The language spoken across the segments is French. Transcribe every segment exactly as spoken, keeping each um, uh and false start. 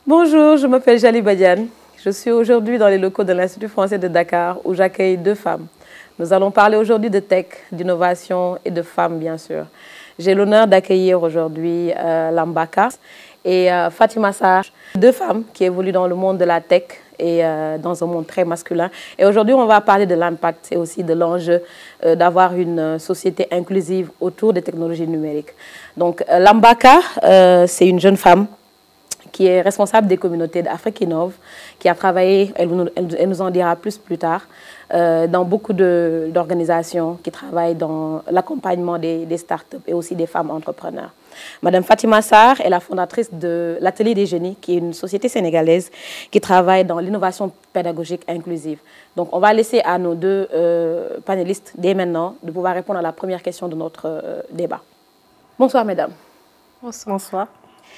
Bonjour, je m'appelle Jali Badiane. Je suis aujourd'hui dans les locaux de l'Institut français de Dakar où j'accueille deux femmes. Nous allons parler aujourd'hui de tech, d'innovation et de femmes, bien sûr. J'ai l'honneur d'accueillir aujourd'hui euh, Lamba Ka et euh, Fatima Sarr, deux femmes qui évoluent dans le monde de la tech et euh, dans un monde très masculin. Et aujourd'hui, on va parler de l'impact et aussi de l'enjeu euh, d'avoir une société inclusive autour des technologies numériques. Donc, euh, Lamba Ka, euh, c'est une jeune femme qui est responsable des communautés d'Afrique Innov, qui a travaillé, elle, elle, elle nous en dira plus plus tard, euh, dans beaucoup d'organisations qui travaillent dans l'accompagnement des, des startups et aussi des femmes entrepreneurs. Madame Fatima Sarr est la fondatrice de l'Atelier des Génies, qui est une société sénégalaise qui travaille dans l'innovation pédagogique inclusive. Donc, on va laisser à nos deux euh, panélistes, dès maintenant, de pouvoir répondre à la première question de notre euh, débat. Bonsoir, mesdames. Bonsoir. Bonsoir.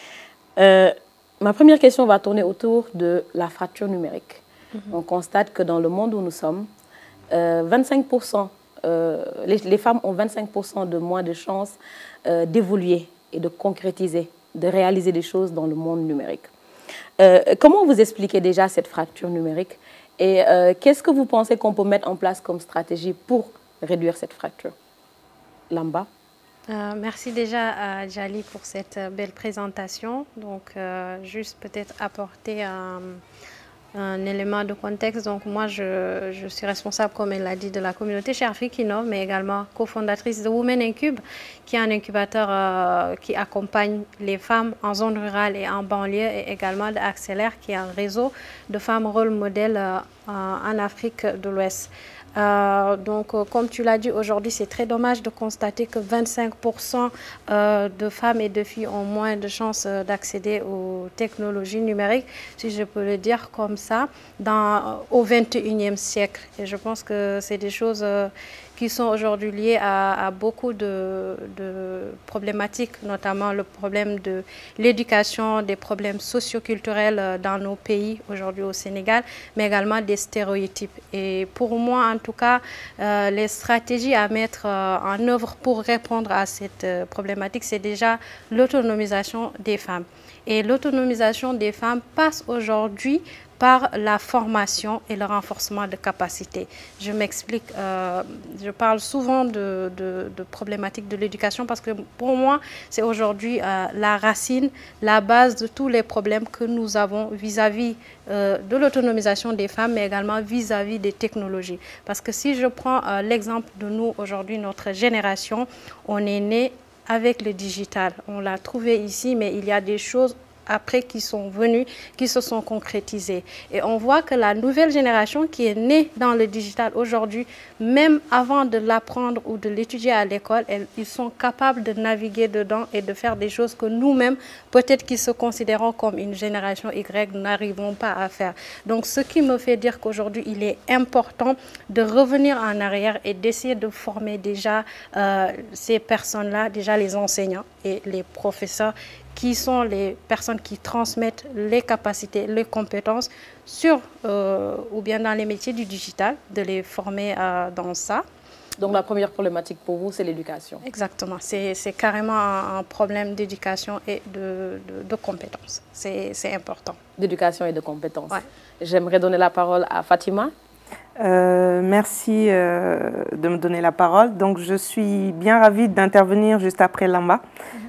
Euh, Ma première question va tourner autour de la fracture numérique. Mm-hmm. On constate que dans le monde où nous sommes, euh, vingt-cinq pour cent, euh, les, les femmes ont vingt-cinq pour cent de moins de chances euh, d'évoluer et de concrétiser, de réaliser des choses dans le monde numérique. Euh, comment vous expliquez déjà cette fracture numérique et euh, qu'est-ce que vous pensez qu'on peut mettre en place comme stratégie pour réduire cette fracture? Lamba? Euh, merci déjà à Jali pour cette belle présentation. Donc, euh, juste peut-être apporter un, un élément de contexte. Donc, moi, je, je suis responsable, comme elle l'a dit, de la communauté chez Afrique Innov, mais également cofondatrice de Women Incube, qui est un incubateur euh, qui accompagne les femmes en zone rurale et en banlieue, et également d'Accélère, qui est un réseau de femmes rôle modèle euh, en Afrique de l'Ouest. Euh, donc, euh, comme tu l'as dit, aujourd'hui, c'est très dommage de constater que vingt-cinq pour cent euh, de femmes et de filles ont moins de chances euh, d'accéder aux technologies numériques, si je peux le dire comme ça, dans, euh, au vingt et unième siècle. Et je pense que c'est des choses euh, qui sont aujourd'hui liées à, à beaucoup de, de problématiques, notamment le problème de l'éducation, des problèmes socioculturels dans nos pays, aujourd'hui au Sénégal, mais également des stéréotypes. Et pour moi, en tout cas, euh, les stratégies à mettre euh, en œuvre pour répondre à cette euh, problématique, c'est déjà l'autonomisation des femmes. Et l'autonomisation des femmes passe aujourd'hui par la formation et le renforcement de capacités. Je m'explique, euh, je parle souvent de, de, de problématiques de l'éducation parce que pour moi, c'est aujourd'hui euh, la racine, la base de tous les problèmes que nous avons vis-à-vis euh, de l'autonomisation des femmes, mais également vis-à-vis des technologies. Parce que si je prends euh, l'exemple de nous aujourd'hui, notre génération, on est né avec le digital. On l'a trouvé ici, mais il y a des choses après qui sont venus, qui se sont concrétisés. Et on voit que la nouvelle génération qui est née dans le digital aujourd'hui, même avant de l'apprendre ou de l'étudier à l'école, ils sont capables de naviguer dedans et de faire des choses que nous-mêmes, peut-être qu'ils se considérons comme une génération Y, n'arrivons pas à faire. Donc ce qui me fait dire qu'aujourd'hui, il est important de revenir en arrière et d'essayer de former déjà euh, ces personnes-là, déjà les enseignants et les professeurs, qui sont les personnes qui transmettent les capacités, les compétences sur, euh, ou bien dans les métiers du digital, de les former euh, dans ça. Donc la première problématique pour vous, c'est l'éducation. Exactement, c'est carrément un, un problème d'éducation et de, de, de compétences. C'est important. D'éducation et de compétences. Ouais. J'aimerais donner la parole à Fatima. Euh, merci euh, de me donner la parole. Donc, je suis bien ravie d'intervenir juste après Lamba. Mm-hmm.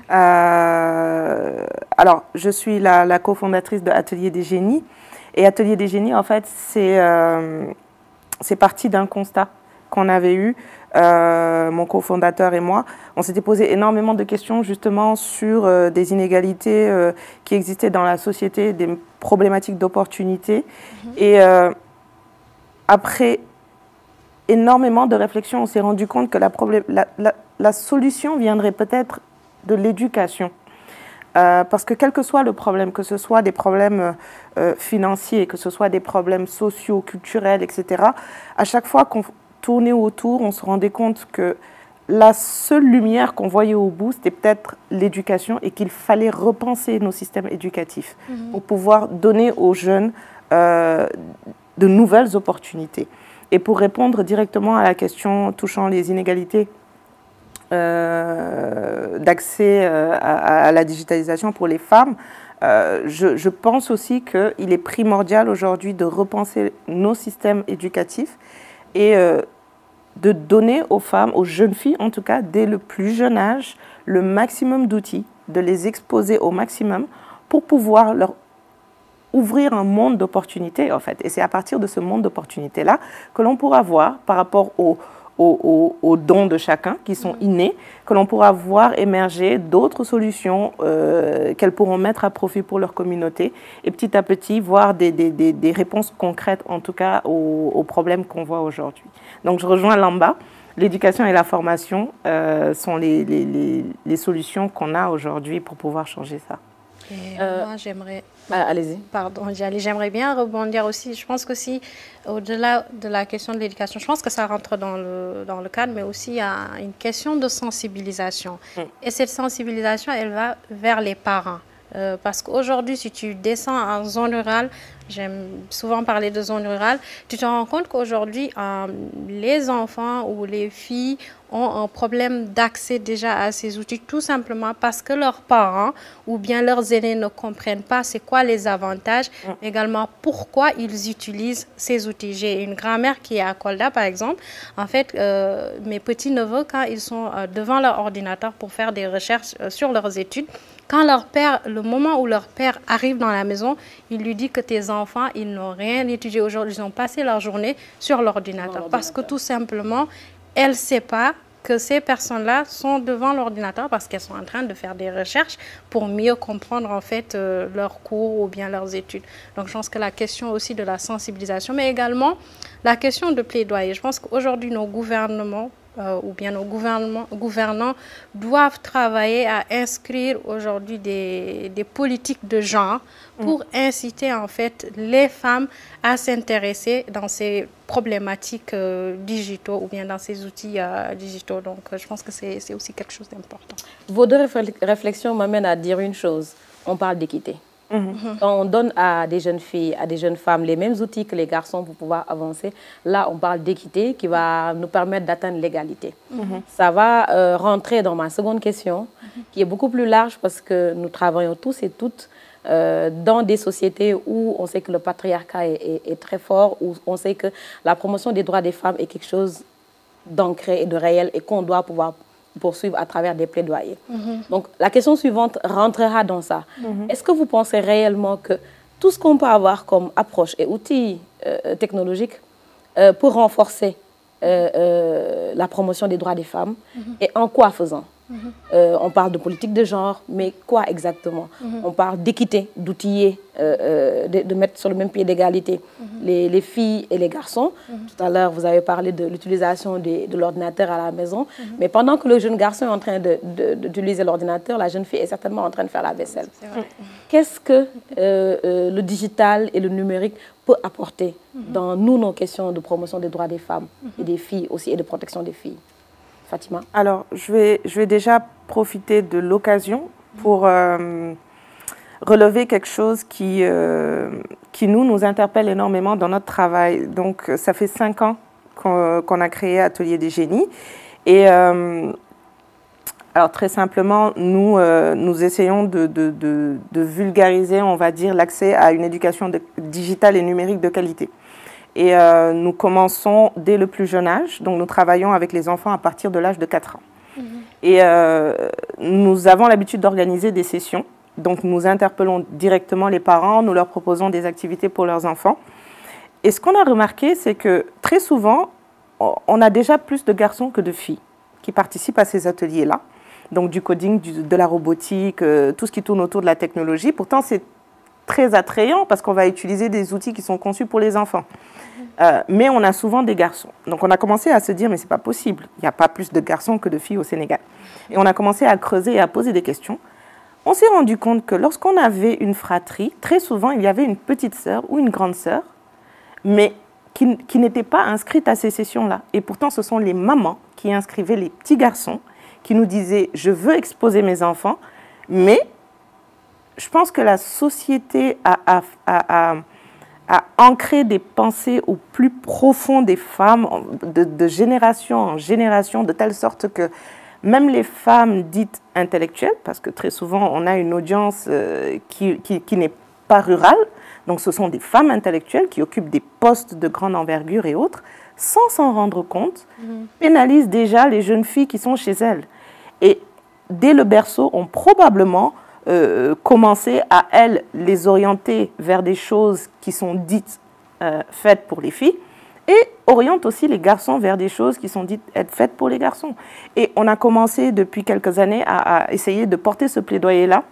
euh, alors, je suis la, la cofondatrice de Atelier des Génies. Et Atelier des Génies, en fait, c'est euh, c'est parti d'un constat qu'on avait eu, euh, mon cofondateur et moi. On s'était posé énormément de questions justement sur euh, des inégalités euh, qui existaient dans la société, des problématiques d'opportunités. Mm-hmm. Et euh, après énormément de réflexions, on s'est rendu compte que la, problème, la, la, la solution viendrait peut-être de l'éducation. Euh, parce que quel que soit le problème, que ce soit des problèmes euh, financiers, que ce soit des problèmes sociaux, culturels, et cetera, à chaque fois qu'on tournait autour, on se rendait compte que la seule lumière qu'on voyait au bout, c'était peut-être l'éducation et qu'il fallait repenser nos systèmes éducatifs mmh. pour pouvoir donner aux jeunes euh, de nouvelles opportunités. Et pour répondre directement à la question touchant les inégalités euh, d'accès euh, à, à la digitalisation pour les femmes, Euh, je, je pense aussi qu'il est primordial aujourd'hui de repenser nos systèmes éducatifs et euh, de donner aux femmes, aux jeunes filles en tout cas, dès le plus jeune âge, le maximum d'outils, de les exposer au maximum pour pouvoir leur ouvrir un monde d'opportunités, en fait. Et c'est à partir de ce monde d'opportunités-là que l'on pourra voir, par rapport aux, aux, aux, aux dons de chacun, qui sont innés, que l'on pourra voir émerger d'autres solutions euh, qu'elles pourront mettre à profit pour leur communauté, et petit à petit voir des, des, des, des réponses concrètes, en tout cas, aux, aux problèmes qu'on voit aujourd'hui. Donc, je rejoins Lamba. L'éducation et la formation euh, sont les, les, les, les solutions qu'on a aujourd'hui pour pouvoir changer ça. Et Euh, moi, j'aimerais... Ah, allez-y. Pardon, j'aimerais bien rebondir aussi. Je pense qu'aussi, au-delà de la question de l'éducation, je pense que ça rentre dans le, dans le cadre, mais aussi il y a une question de sensibilisation. Mm. Et cette sensibilisation, elle va vers les parents. Euh, parce qu'aujourd'hui, si tu descends en zone rurale, j'aime souvent parler de zone rurale, tu te rends compte qu'aujourd'hui, euh, les enfants ou les filles ont un problème d'accès déjà à ces outils, tout simplement parce que leurs parents ou bien leurs aînés ne comprennent pas c'est quoi les avantages, mmh. également pourquoi ils utilisent ces outils. J'ai une grand-mère qui est à Kolda, par exemple. En fait, euh, mes petits-neveux, quand ils sont euh, devant leur ordinateur pour faire des recherches euh, sur leurs études, quand leur père, le moment où leur père arrive dans la maison, il lui dit que tes enfants, ils n'ont rien étudié aujourd'hui, ils ont passé leur journée sur l'ordinateur. Parce que tout simplement, elle ne sait pas que ces personnes-là sont devant l'ordinateur parce qu'elles sont en train de faire des recherches pour mieux comprendre en fait euh, leurs cours ou bien leurs études. Donc je pense que la question aussi de la sensibilisation, mais également la question de plaidoyer. Je pense qu'aujourd'hui nos gouvernements Euh, ou bien nos gouvernements, gouvernants doivent travailler à inscrire aujourd'hui des, des politiques de genre pour mmh. inciter en fait les femmes à s'intéresser dans ces problématiques euh, digitaux ou bien dans ces outils euh, digitaux. Donc euh, je pense que c'est aussi quelque chose d'important. Vos deux réflexions m'amènent à dire une chose. On parle d'équité. Mmh. Quand on donne à des jeunes filles, à des jeunes femmes les mêmes outils que les garçons pour pouvoir avancer, là on parle d'équité qui va nous permettre d'atteindre l'égalité. Mmh. Ça va euh, rentrer dans ma seconde question, mmh. qui est beaucoup plus large parce que nous travaillons tous et toutes euh, dans des sociétés où on sait que le patriarcat est, est, est très fort, où on sait que la promotion des droits des femmes est quelque chose d'ancré et de réel et qu'on doit pouvoir poursuivre à travers des plaidoyers. Mm-hmm. Donc, la question suivante rentrera dans ça. Mm-hmm. Est-ce que vous pensez réellement que tout ce qu'on peut avoir comme approche et outils euh, technologiques euh, pour renforcer euh, euh, la promotion des droits des femmes, mm-hmm. et en quoi faisant? Mm-hmm. euh, on parle de politique de genre, mais quoi exactement? Mm-hmm. On parle d'équité, d'outiller, euh, euh, de, de mettre sur le même pied d'égalité mm-hmm. les, les filles et les garçons. Mm-hmm. Tout à l'heure, vous avez parlé de l'utilisation de l'ordinateur à la maison, mm-hmm. mais pendant que le jeune garçon est en train d'utiliser l'ordinateur, la jeune fille est certainement en train de faire la vaisselle. Qu'est-ce que euh, euh, le digital et le numérique peut apporter mm-hmm. dans nous, nos questions de promotion des droits des femmes mm-hmm. et des filles aussi, et de protection des filles? Fatima? Alors, je vais, je vais déjà profiter de l'occasion pour euh, relever quelque chose qui, euh, qui nous, nous interpelle énormément dans notre travail. Donc, ça fait cinq ans qu'on qu'on a créé Atelier des génies. Et euh, alors, très simplement, nous, euh, nous essayons de, de, de, de vulgariser, on va dire, l'accès à une éducation de, digitale et numérique de qualité. Et euh, nous commençons dès le plus jeune âge, donc nous travaillons avec les enfants à partir de l'âge de quatre ans. Mmh. Et euh, nous avons l'habitude d'organiser des sessions, donc nous interpellons directement les parents, nous leur proposons des activités pour leurs enfants. Et ce qu'on a remarqué, c'est que très souvent, on a déjà plus de garçons que de filles qui participent à ces ateliers-là, donc du coding, du, de la robotique, euh, tout ce qui tourne autour de la technologie. Pourtant, c'est très attrayant parce qu'on va utiliser des outils qui sont conçus pour les enfants. Euh, mais on a souvent des garçons. Donc on a commencé à se dire, mais c'est pas possible. Il n'y a pas plus de garçons que de filles au Sénégal. Et on a commencé à creuser et à poser des questions. On s'est rendu compte que lorsqu'on avait une fratrie, très souvent, il y avait une petite sœur ou une grande sœur, mais qui, qui n'était pas inscrite à ces sessions-là. Et pourtant, ce sont les mamans qui inscrivaient les petits garçons, qui nous disaient, je veux exposer mes enfants, mais je pense que la société a, a, a, a, a ancré des pensées au plus profond des femmes, de, de génération en génération, de telle sorte que même les femmes dites intellectuelles, parce que très souvent on a une audience euh, qui, qui, qui n'est pas rurale, donc ce sont des femmes intellectuelles qui occupent des postes de grande envergure et autres, sans s'en rendre compte, mmh. pénalisent déjà les jeunes filles qui sont chez elles. Et dès le berceau, ont probablement euh, commencé à, elles, les orienter vers des choses qui sont dites euh, faites pour les filles, et orientent aussi les garçons vers des choses qui sont dites être faites pour les garçons. Et on a commencé depuis quelques années à, à essayer de porter ce plaidoyer-là,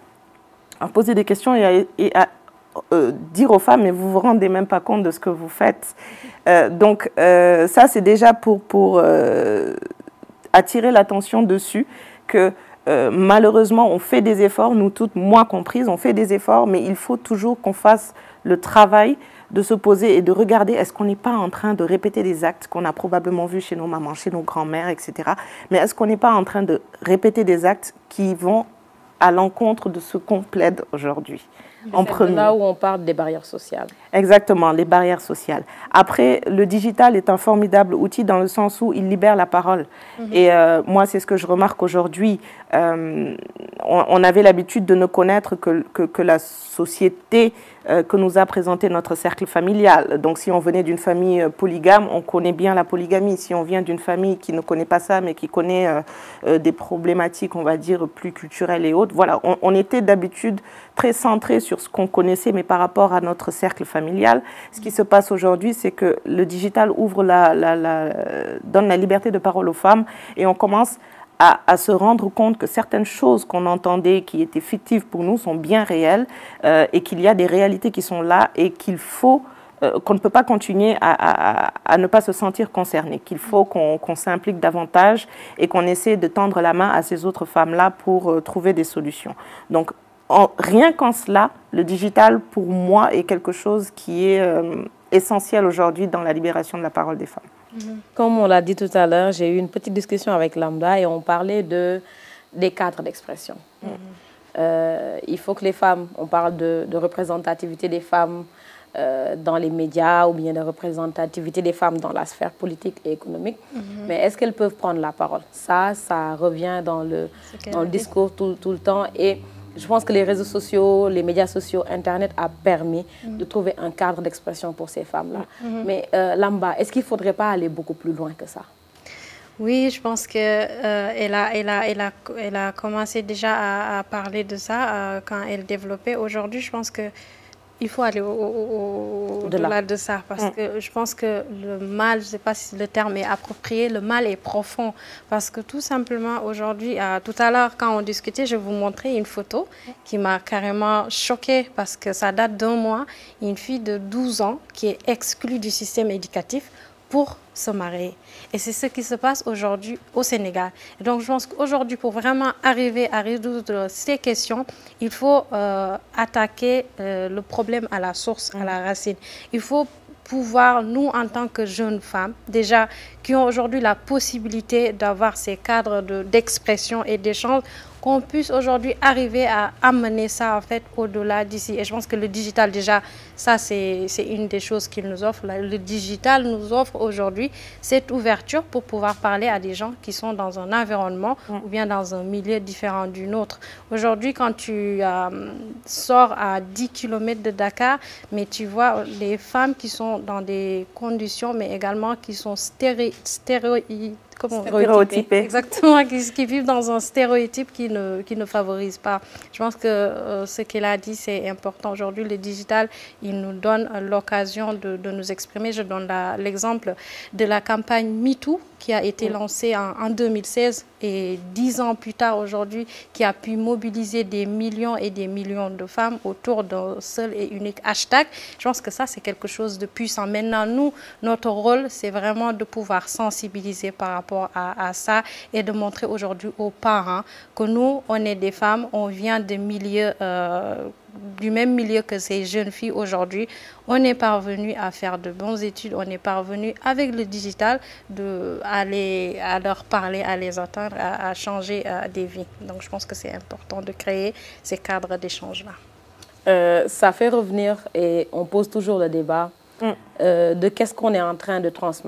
à poser des questions et à, et à euh, dire aux femmes, mais vous ne vous rendez même pas compte de ce que vous faites. Euh, donc euh, ça, c'est déjà pour, pour euh, attirer l'attention dessus, que euh, malheureusement, on fait des efforts, nous toutes, moi comprises, on fait des efforts, mais il faut toujours qu'on fasse le travail de se poser et de regarder, est-ce qu'on n'est pas en train de répéter des actes qu'on a probablement vus chez nos mamans, chez nos grands-mères, et cetera. Mais est-ce qu'on n'est pas en train de répéter des actes qui vont à l'encontre de ce qu'on plaide aujourd'hui? En premier. Là où on parle des barrières sociales. Exactement, les barrières sociales. Après, le digital est un formidable outil dans le sens où il libère la parole. Mm-hmm. Et euh, moi, c'est ce que je remarque aujourd'hui. Euh, on, on avait l'habitude de ne connaître que, que, que la société euh, que nous a présenté notre cercle familial. Donc, si on venait d'une famille polygame, on connaît bien la polygamie. Si on vient d'une famille qui ne connaît pas ça, mais qui connaît euh, euh, des problématiques, on va dire, plus culturelles et autres, voilà, on, on était d'habitude très centré sur ce qu'on connaissait, mais par rapport à notre cercle familial. Ce qui se passe aujourd'hui, c'est que le digital ouvre la, la, la, donne la liberté de parole aux femmes, et on commence à, à se rendre compte que certaines choses qu'on entendait qui étaient fictives pour nous sont bien réelles, euh, et qu'il y a des réalités qui sont là, et qu'il faut euh, qu'on ne peut pas continuer à, à, à ne pas se sentir concerné, qu'il faut qu'on qu'on s'implique davantage et qu'on essaie de tendre la main à ces autres femmes-là pour euh, trouver des solutions. Donc, En, rien qu'en cela, le digital, pour moi, est quelque chose qui est euh, essentiel aujourd'hui dans la libération de la parole des femmes. Comme on l'a dit tout à l'heure, j'ai eu une petite discussion avec Lambda et on parlait de, des cadres d'expression. Mm-hmm. euh, il faut que les femmes, on parle de, de représentativité des femmes euh, dans les médias ou bien de représentativité des femmes dans la sphère politique et économique. Mm-hmm. Mais est-ce qu'elles peuvent prendre la parole? Ça, ça revient dans le, dans le discours tout, tout le temps. Et je pense que les réseaux sociaux, les médias sociaux, Internet a permis mmh. de trouver un cadre d'expression pour ces femmes-là. Mmh. Mais euh, Lamba, est-ce qu'il ne faudrait pas aller beaucoup plus loin que ça? Oui, je pense qu'elle euh, a, elle a, elle a, elle a commencé déjà à, à parler de ça euh, quand elle développait. Aujourd'hui, je pense que il faut aller au-delà au, au, de ça, parce mmh. que je pense que le mal, je ne sais pas si le terme est approprié, le mal est profond. Parce que tout simplement, aujourd'hui, euh, tout à l'heure, quand on discutait, je vous montrais une photo qui m'a carrément choquée, parce que ça date d'un mois. Une fille de douze ans qui est exclue du système éducatif pour se marier. Et c'est ce qui se passe aujourd'hui au Sénégal. Et donc, je pense qu'aujourd'hui, pour vraiment arriver à résoudre ces questions, il faut euh, attaquer euh, le problème à la source, à la racine. Il faut pouvoir, nous, en tant que jeunes femmes, déjà, qui ont aujourd'hui la possibilité d'avoir ces cadres d'expression de, et d'échange, qu'on puisse aujourd'hui arriver à amener ça, en fait, au-delà d'ici. Et je pense que le digital, déjà, ça, c'est une des choses qu'il nous offre. Le digital nous offre aujourd'hui cette ouverture pour pouvoir parler à des gens qui sont dans un environnement mmh. ou bien dans un milieu différent du nôtre. Aujourd'hui, quand tu euh, sors à dix kilomètres de Dakar, mais tu vois les femmes qui sont dans des conditions, mais également qui sont stéréo... stéréo Comment stéréotypés. Exactement, qui, qui vivent dans un stéréotype qui ne, qui ne favorise pas. Je pense que euh, ce qu'elle a dit, c'est important. Aujourd'hui, le digital, il nous donne euh, l'occasion de, de nous exprimer. Je donne l'exemple de la campagne MeToo qui a été lancée en, en deux mille seize et dix ans plus tard aujourd'hui, qui a pu mobiliser des millions et des millions de femmes autour d'un seul et unique hashtag. Je pense que ça, c'est quelque chose de puissant. Maintenant, nous, notre rôle, c'est vraiment de pouvoir sensibiliser par rapport à, à ça et de montrer aujourd'hui aux parents que nous, on est des femmes, on vient de milieux, euh, du même milieu que ces jeunes filles aujourd'hui. On est parvenu à faire de bonnes études, on est parvenu avec le digital de aller à leur parler, à les entendre, à, à changer euh, des vies. Donc je pense que c'est important de créer ces cadres d'échange-là. Euh, ça fait revenir, et on pose toujours le débat, mm. euh, de qu'est-ce qu'on est en train de transmettre.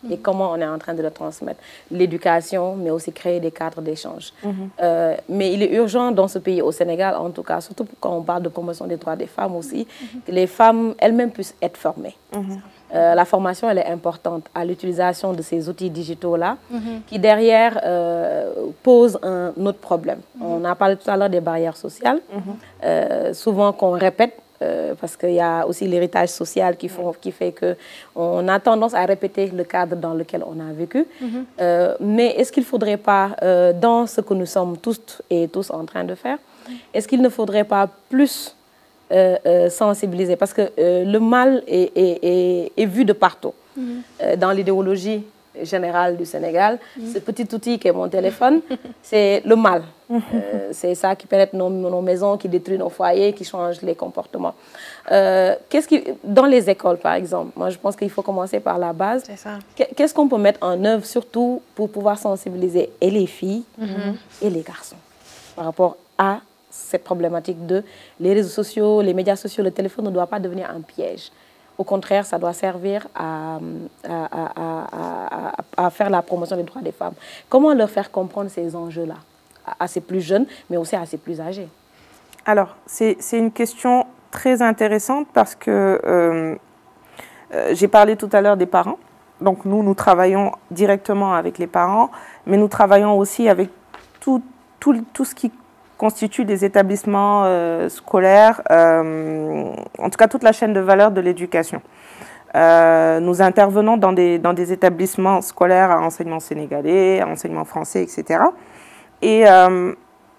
et comment on est en train de le transmettre. L'éducation, mais aussi créer des cadres d'échange. Mm-hmm. euh, mais il est urgent dans ce pays, au Sénégal en tout cas, surtout quand on parle de promotion des droits des femmes aussi, mm-hmm. que les femmes elles-mêmes puissent être formées. Mm-hmm. Euh, la formation, elle est importante à l'utilisation de ces outils digitaux-là, mm-hmm. qui derrière euh, posent un autre problème. Mm-hmm. On a parlé tout à l'heure des barrières sociales, mm-hmm. euh, souvent qu'on répète, euh, parce qu'il y a aussi l'héritage social qui, font, qui fait qu'on a tendance à répéter le cadre dans lequel on a vécu. Mm-hmm. euh, mais est-ce qu'il ne faudrait pas, euh, dans ce que nous sommes tous et tous en train de faire, mm-hmm. est-ce qu'il ne faudrait pas plus Euh, euh, sensibiliser, parce que euh, le mal est, est, est, est vu de partout. Mm-hmm. euh, dans l'idéologie générale du Sénégal, mm-hmm. ce petit outil qui est mon téléphone, c'est le mal. Mm-hmm. euh, c'est ça qui pénètre nos, nos maisons, qui détruit nos foyers, qui change les comportements. Euh, qu'est-ce qui, dans les écoles, par exemple, moi je pense qu'il faut commencer par la base. Qu'est-ce qu'on peut mettre en œuvre, surtout pour pouvoir sensibiliser et les filles mm-hmm. et les garçons par rapport à cette problématique de les réseaux sociaux, les médias sociaux, le téléphone ne doit pas devenir un piège. Au contraire, ça doit servir à, à, à, à, à faire la promotion des droits des femmes. Comment leur faire comprendre ces enjeux-là à ces plus jeunes, mais aussi à ces plus âgés? Alors, c'est une question très intéressante parce que euh, euh, j'ai parlé tout à l'heure des parents. Donc nous, nous travaillons directement avec les parents, mais nous travaillons aussi avec tout, tout, tout ce qui constitue des établissements euh, scolaires, euh, en tout cas toute la chaîne de valeur de l'éducation. Euh, nous intervenons dans des, dans des établissements scolaires à enseignement sénégalais, à enseignement français, et cetera. Et euh,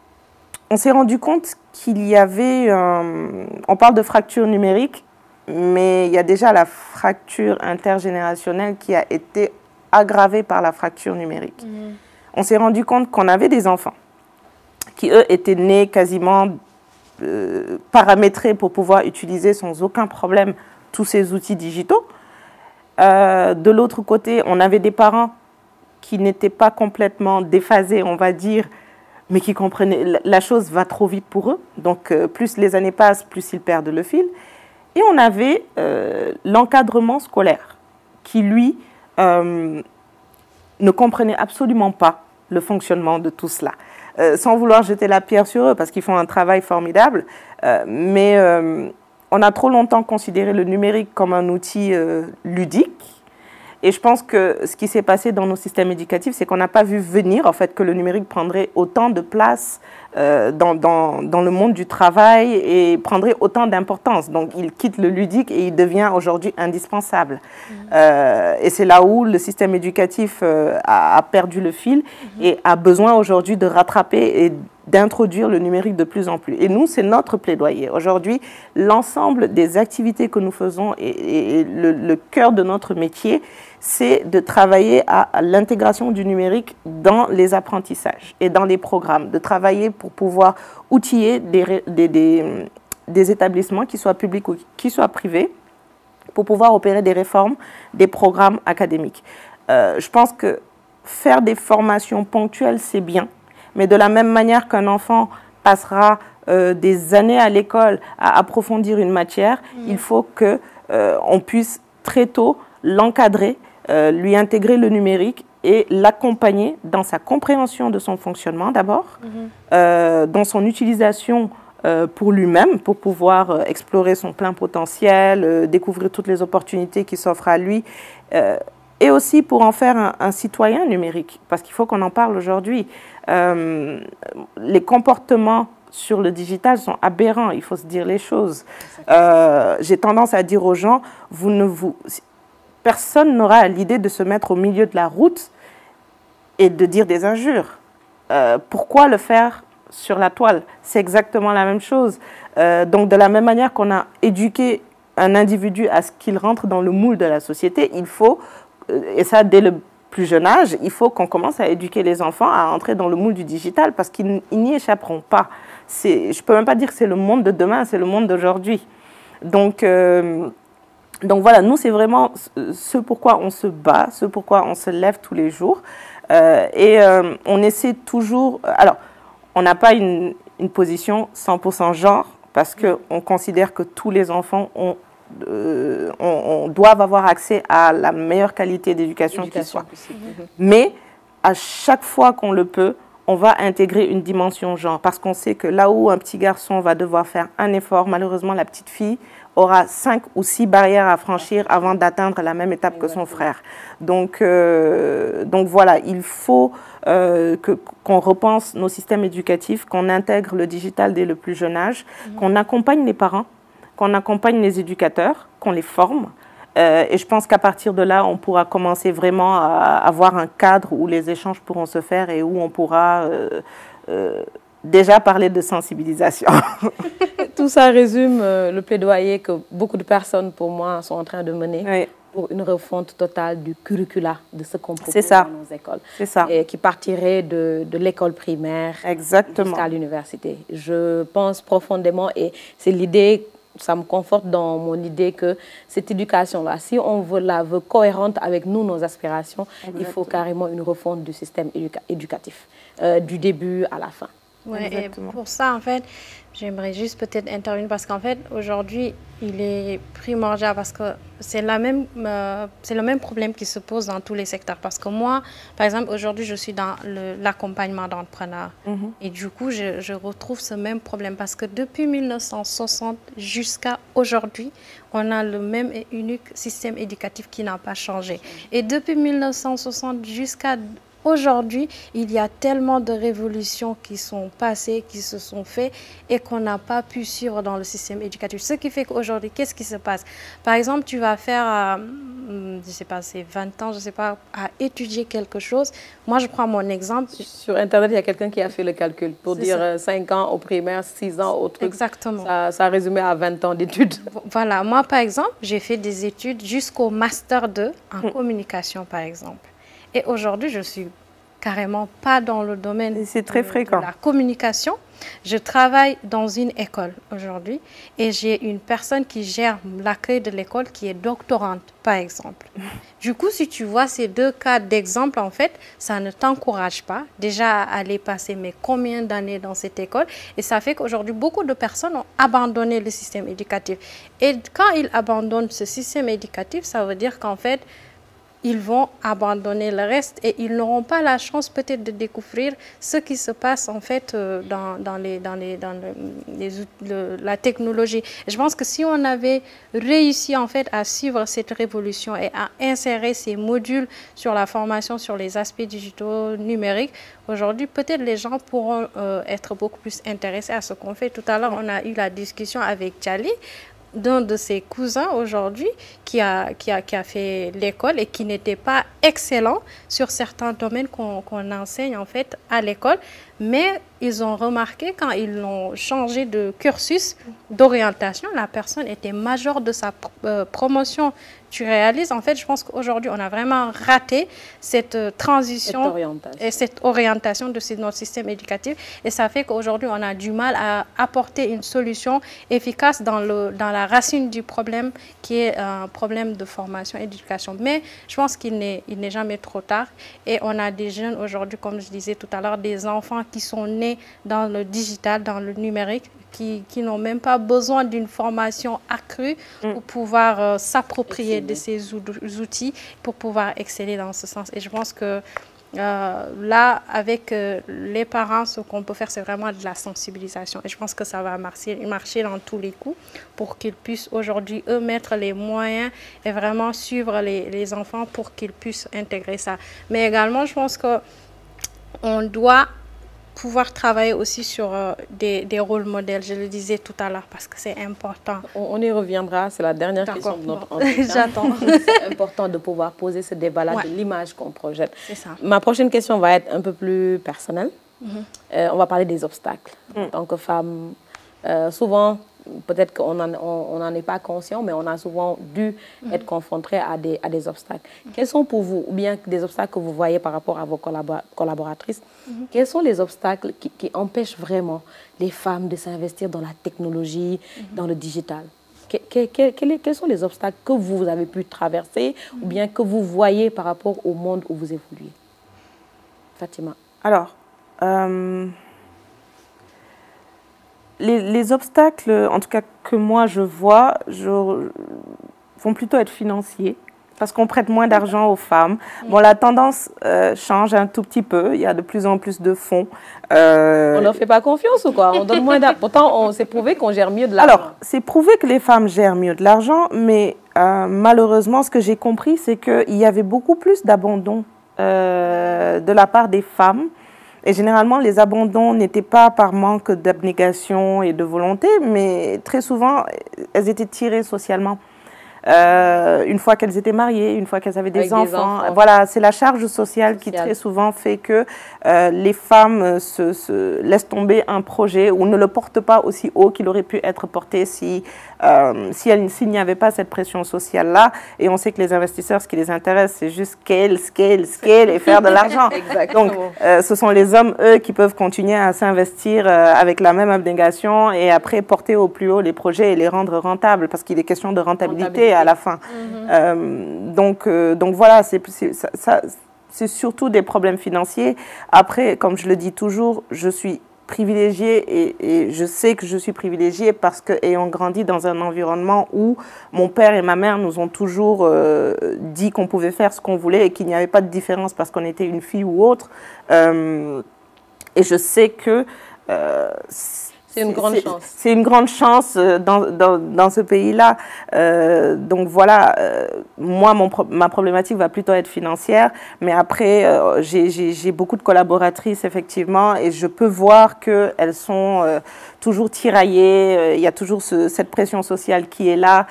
on s'est rendu compte qu'il y avait, euh, on parle de fracture numérique, mais il y a déjà la fracture intergénérationnelle qui a été aggravée par la fracture numérique. Mmh. On s'est rendu compte qu'on avait des enfants qui, eux, étaient nés quasiment euh, paramétrés pour pouvoir utiliser sans aucun problème tous ces outils digitaux. Euh, de l'autre côté, on avait des parents qui n'étaient pas complètement déphasés, on va dire, mais qui comprenaient, la chose va trop vite pour eux. Donc, euh, plus les années passent, plus ils perdent le fil. Et on avait euh, l'encadrement scolaire qui, lui, euh, ne comprenait absolument pas le fonctionnement de tout cela. Euh, sans vouloir jeter la pierre sur eux, parce qu'ils font un travail formidable, euh, mais euh, on a trop longtemps considéré le numérique comme un outil euh, ludique. Et je pense que ce qui s'est passé dans nos systèmes éducatifs, c'est qu'on n'a pas vu venir en fait, que le numérique prendrait autant de place euh, dans, dans, dans le monde du travail et prendrait autant d'importance. Donc, il quitte le ludique et il devient aujourd'hui indispensable. Mmh. Euh, et c'est là où le système éducatif euh, a, a perdu le fil mmh. et a besoin aujourd'hui de rattraper et d'introduire le numérique de plus en plus. Et nous, c'est notre plaidoyer. Aujourd'hui, l'ensemble des activités que nous faisons et, et, et le, le cœur de notre métier, c'est de travailler à, à l'intégration du numérique dans les apprentissages et dans les programmes, de travailler pour pouvoir outiller des, des, des, des établissements, qui soient publics ou qui soient privés, pour pouvoir opérer des réformes des programmes académiques. Euh, je pense que faire des formations ponctuelles, c'est bien. Mais de la même manière qu'un enfant passera euh, des années à l'école à approfondir une matière, mmh. il faut qu'on euh, puisse très tôt l'encadrer, euh, lui intégrer le numérique et l'accompagner dans sa compréhension de son fonctionnement d'abord, mmh. euh, dans son utilisation euh, pour lui-même, pour pouvoir euh, explorer son plein potentiel, euh, découvrir toutes les opportunités qui s'offrent à lui, euh, et aussi pour en faire un, un citoyen numérique, parce qu'il faut qu'on en parle aujourd'hui. Euh, les comportements sur le digital sont aberrants, il faut se dire les choses. Euh, j'ai tendance à dire aux gens, vous ne vous, personne n'aura l'idée de se mettre au milieu de la route et de dire des injures. Euh, pourquoi le faire sur la toile? C'est exactement la même chose. Euh, donc de la même manière qu'on a éduqué un individu à ce qu'il rentre dans le moule de la société, il faut, et ça dès le plus jeune âge, il faut qu'on commence à éduquer les enfants à entrer dans le moule du digital parce qu'ils n'y échapperont pas. Je ne peux même pas dire que c'est le monde de demain, c'est le monde d'aujourd'hui. Donc, euh, donc voilà, nous, c'est vraiment ce pourquoi on se bat, ce pourquoi on se lève tous les jours. Euh, et euh, on essaie toujours... Alors, on n'a pas une, une position cent pour cent genre parce qu'on considère que tous les enfants ont euh, on, on doivent avoir accès à la meilleure qualité d'éducation qui soit. Mm-hmm. Mais à chaque fois qu'on le peut, on va intégrer une dimension genre, parce qu'on sait que là où un petit garçon va devoir faire un effort, malheureusement, la petite fille aura cinq ou six barrières à franchir avant d'atteindre la même étape que son frère. Donc, euh, donc voilà, il faut euh, que, qu'on repense nos systèmes éducatifs, qu'on intègre le digital dès le plus jeune âge, mmh. qu'on accompagne les parents, qu'on accompagne les éducateurs, qu'on les forme. Euh, et je pense qu'à partir de là, on pourra commencer vraiment à avoir un cadre où les échanges pourront se faire et où on pourra euh, euh, déjà parler de sensibilisation. Tout ça résume euh, le plaidoyer que beaucoup de personnes, pour moi, sont en train de mener oui. pour une refonte totale du curricula, de ce qu'on propose dans nos écoles. C'est ça. Et qui partirait de, de l'école primaire jusqu'à l'université. Je pense profondément, et c'est l'idée... Ça me conforte dans mon idée que cette éducation-là, si on veut la veut cohérente avec nous, nos aspirations, exactement. Il faut carrément une refonte du système éduca éducatif, euh, du début à la fin. Ouais, et pour ça, en fait, j'aimerais juste peut-être intervenir parce qu'en fait, aujourd'hui, il est primordial parce que c'est la même, euh, c'est le même problème qui se pose dans tous les secteurs. Parce que moi, par exemple, aujourd'hui, je suis dans l'accompagnement d'entrepreneurs. Mm-hmm. Et du coup, je, je retrouve ce même problème parce que depuis mille neuf cent soixante jusqu'à aujourd'hui, on a le même et unique système éducatif qui n'a pas changé. Et depuis mille neuf cent soixante jusqu'à aujourd'hui, il y a tellement de révolutions qui sont passées, qui se sont faites et qu'on n'a pas pu suivre dans le système éducatif. Ce qui fait qu'aujourd'hui, qu'est-ce qui se passe? Par exemple, tu vas faire, euh, je ne sais pas, c'est vingt ans, je ne sais pas, à étudier quelque chose. Moi, je prends mon exemple. Sur Internet, il y a quelqu'un qui a fait le calcul pour dire ça. cinq ans au primaire, six ans au truc. Exactement. Ça, ça a résumé à vingt ans d'études. Voilà. Moi, par exemple, j'ai fait des études jusqu'au Master deux en mmh. communication, par exemple. Et aujourd'hui, je ne suis carrément pas dans le domaine c'est très de, fréquent. de la communication. Je travaille dans une école aujourd'hui et j'ai une personne qui gère l'accueil de l'école qui est doctorante, par exemple. Du coup, si tu vois ces deux cas d'exemple, en fait, ça ne t'encourage pas déjà à aller passer mais combien d'années dans cette école. Et ça fait qu'aujourd'hui, beaucoup de personnes ont abandonné le système éducatif. Et quand ils abandonnent ce système éducatif, ça veut dire qu'en fait, ils vont abandonner le reste et ils n'auront pas la chance peut-être de découvrir ce qui se passe en fait euh, dans, dans, les, dans, les, dans le, les, le, la technologie. Et je pense que si on avait réussi en fait à suivre cette révolution et à insérer ces modules sur la formation, sur les aspects digitaux numériques, aujourd'hui peut-être les gens pourront euh, être beaucoup plus intéressés à ce qu'on fait. Tout à l'heure, on a eu la discussion avec Djali, d'un de ses cousins aujourd'hui qui a, qui, a, qui a fait l'école et qui n'était pas excellent sur certains domaines qu'on qu'on enseigne en fait à l'école. Mais ils ont remarqué quand ils ont changé de cursus d'orientation, la personne était majeure de sa euh, promotion. Tu réalises, en fait, je pense qu'aujourd'hui, on a vraiment raté cette euh, transition cette orientation. et cette orientation de notre système éducatif. Et ça fait qu'aujourd'hui, on a du mal à apporter une solution efficace dans, le, dans la racine du problème qui est un problème de formation et d'éducation. Mais je pense qu'il n'est il n'est jamais trop tard. Et on a des jeunes aujourd'hui, comme je disais tout à l'heure, des enfants qui sont nés dans le digital, dans le numérique, qui, qui n'ont même pas besoin d'une formation accrue mm. pour pouvoir euh, s'approprier de ces outils, pour pouvoir exceller dans ce sens. Et je pense que euh, là, avec euh, les parents, ce qu'on peut faire, c'est vraiment de la sensibilisation. Et je pense que ça va marcher, marcher dans tous les coups pour qu'ils puissent aujourd'hui, eux, mettre les moyens et vraiment suivre les, les enfants pour qu'ils puissent intégrer ça. Mais également, je pense que on doit pouvoir travailler aussi sur euh, des, des rôles modèles, je le disais tout à l'heure, parce que c'est important. On, on y reviendra, c'est la dernière question de notre entretien. J'attends. C'est important de pouvoir poser ce débat-là ouais. de l'image qu'on projette. C'est ça. Ma prochaine question va être un peu plus personnelle. Mm-hmm. euh, on va parler des obstacles. Mm. En tant que femme, euh, souvent, peut-être qu'on n'en est pas conscient, mais on a souvent dû mm-hmm. être confronté à des, à des obstacles. Mm-hmm. Quels sont pour vous, ou bien des obstacles que vous voyez par rapport à vos collabor collaboratrices, mm-hmm. quels sont les obstacles qui, qui empêchent vraiment les femmes de s'investir dans la technologie, mm-hmm. dans le digital? que, que, que, que, Quels sont les obstacles que vous avez pu traverser mm-hmm. ou bien que vous voyez par rapport au monde où vous évoluez? Fatima. Alors, euh... les, les obstacles, en tout cas que moi je vois, je, vont plutôt être financiers. Parce qu'on prête moins d'argent aux femmes. Bon, la tendance euh, change un tout petit peu. Il y a de plus en plus de fonds. Euh... On ne leur fait pas confiance ou quoi? On donne moins d'argent. Pourtant, c'est prouvé qu'on gère mieux de l'argent. Alors, c'est prouvé que les femmes gèrent mieux de l'argent, mais euh, malheureusement, ce que j'ai compris, c'est qu'il y avait beaucoup plus d'abandon euh, de la part des femmes. Et généralement, les abandons n'étaient pas par manque d'abnégation et de volonté, mais très souvent, elles étaient tirées socialement. Euh, une fois qu'elles étaient mariées, une fois qu'elles avaient des enfants. des enfants. Voilà, c'est la charge sociale, sociale qui très souvent fait que euh, les femmes se, se laissent tomber un projet ou ne le portent pas aussi haut qu'il aurait pu être porté si, euh, si elle, s'il n'y avait pas cette pression sociale-là. Et on sait que les investisseurs, ce qui les intéresse, c'est juste scale, scale, scale et faire de l'argent. Donc, euh, ce sont les hommes, eux, qui peuvent continuer à s'investir euh, avec la même abnégation et après porter au plus haut les projets et les rendre rentables parce qu'il est question de rentabilité. rentabilité. À la fin. Mm-hmm. euh, donc, euh, donc voilà, c'est surtout des problèmes financiers. Après, comme je le dis toujours, je suis privilégiée et, et je sais que je suis privilégiée parce que, ayant grandi dans un environnement où mon père et ma mère nous ont toujours euh, dit qu'on pouvait faire ce qu'on voulait et qu'il n'y avait pas de différence parce qu'on était une fille ou autre. Euh, et je sais que euh, c'est une grande chance. C'est une grande chance dans, dans, dans ce pays-là. Euh, donc voilà, euh, moi, mon, ma problématique va plutôt être financière. Mais après, euh, j'ai beaucoup de collaboratrices, effectivement, et je peux voir qu'elles sont euh, toujours tiraillées. Il y a toujours ce, cette pression sociale qui est là.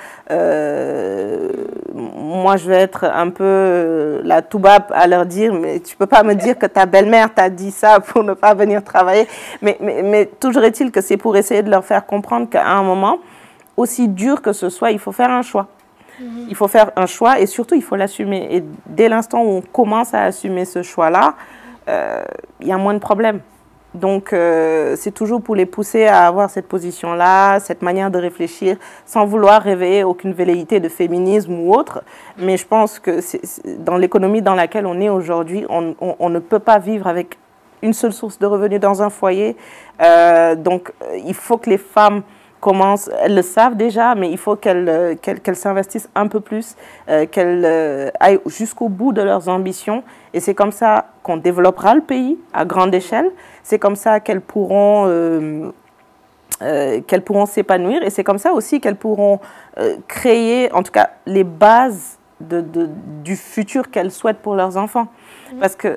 Euh, moi, je vais être un peu la toubab à leur dire, mais tu ne peux pas me dire que ta belle-mère t'a dit ça pour ne pas venir travailler. Mais, mais, mais toujours est-il que c'est pour essayer de leur faire comprendre qu'à un moment, aussi dur que ce soit, il faut faire un choix. Mmh. Il faut faire un choix et surtout, il faut l'assumer. Et dès l'instant où on commence à assumer ce choix-là, euh, il y a moins de problèmes. Donc, euh, c'est toujours pour les pousser à avoir cette position-là, cette manière de réfléchir, sans vouloir réveiller aucune velléité de féminisme ou autre. Mais je pense que c'est, c'est, dans l'économie dans laquelle on est aujourd'hui, on, on, on ne peut pas vivre avec une seule source de revenus dans un foyer. Euh, donc, il faut que les femmes commencent, elles le savent déjà, mais il faut qu'elles qu'elles, qu'elles s'investissent un peu plus, euh, qu'elles euh, aillent jusqu'au bout de leurs ambitions. Et c'est comme ça qu'on développera le pays à grande échelle. C'est comme ça qu'elles pourront, euh, euh, qu'elles pourront s'épanouir. Et c'est comme ça aussi qu'elles pourront euh, créer, en tout cas, les bases de, de, du futur qu'elles souhaitent pour leurs enfants. Mmh. Parce que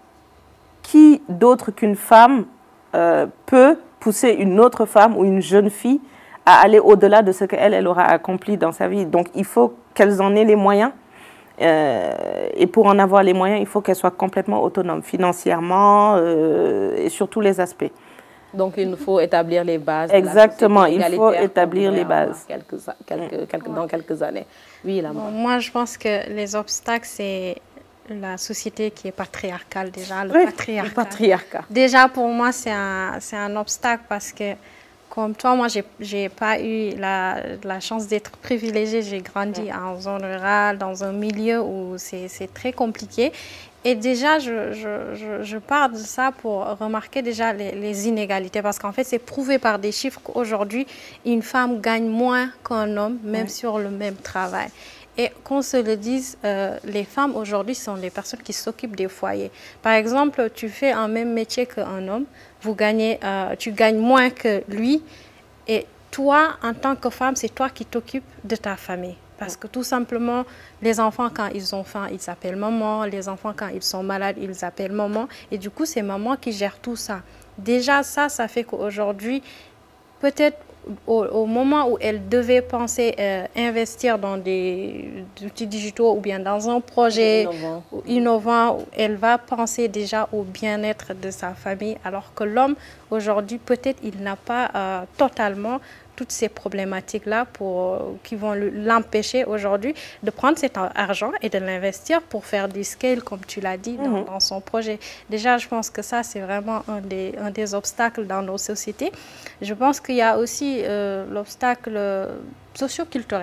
qui d'autre qu'une femme euh, peut pousser une autre femme ou une jeune fille à aller au-delà de ce qu'elle elle aura accompli dans sa vie. Donc, il faut qu'elles en aient les moyens. Euh, et pour en avoir les moyens, il faut qu'elles soient complètement autonomes, financièrement euh, et sur tous les aspects. Donc, il nous faut établir les bases. Exactement, il faut établir les bases. Quelques, quelques, quelques, dans quelques années. Oui, là, bon, moi, je pense que les obstacles, c'est la société qui est patriarcale déjà, le oui, patriarcat. Le patriarcat. Déjà, pour moi, c'est un, c'est un obstacle parce que, comme toi, moi, je n'ai pas eu la, la chance d'être privilégiée. J'ai grandi oui. en zone rurale, dans un milieu où c'est très compliqué. Et déjà, je, je, je, je pars de ça pour remarquer déjà les, les inégalités. Parce qu'en fait, c'est prouvé par des chiffres qu'aujourd'hui, une femme gagne moins qu'un homme, même oui. sur le même travail. Et qu'on se le dise, euh, les femmes aujourd'hui sont les personnes qui s'occupent des foyers. Par exemple, tu fais un même métier qu'un homme, vous gagnez, euh, tu gagnes moins que lui. Et toi, en tant que femme, c'est toi qui t'occupes de ta famille. Parce que tout simplement, les enfants, quand ils ont faim, ils s'appellent maman. Les enfants, quand ils sont malades, ils appellent maman. Et du coup, c'est maman qui gère tout ça. Déjà, ça, ça fait qu'aujourd'hui, peut-être au, au moment où elle devait penser euh, investir dans des outils digitaux ou bien dans un projet innovant, innovant elle va penser déjà au bien-être de sa famille. Alors que l'homme, aujourd'hui, peut-être il n'a pas euh, totalement toutes ces problématiques-là qui vont l'empêcher aujourd'hui de prendre cet argent et de l'investir pour faire du scale, comme tu l'as dit, dans, mm-hmm. dans son projet. Déjà, je pense que ça, c'est vraiment un des, un des obstacles dans nos sociétés. Je pense qu'il y a aussi euh, l'obstacle socio-culturel, tout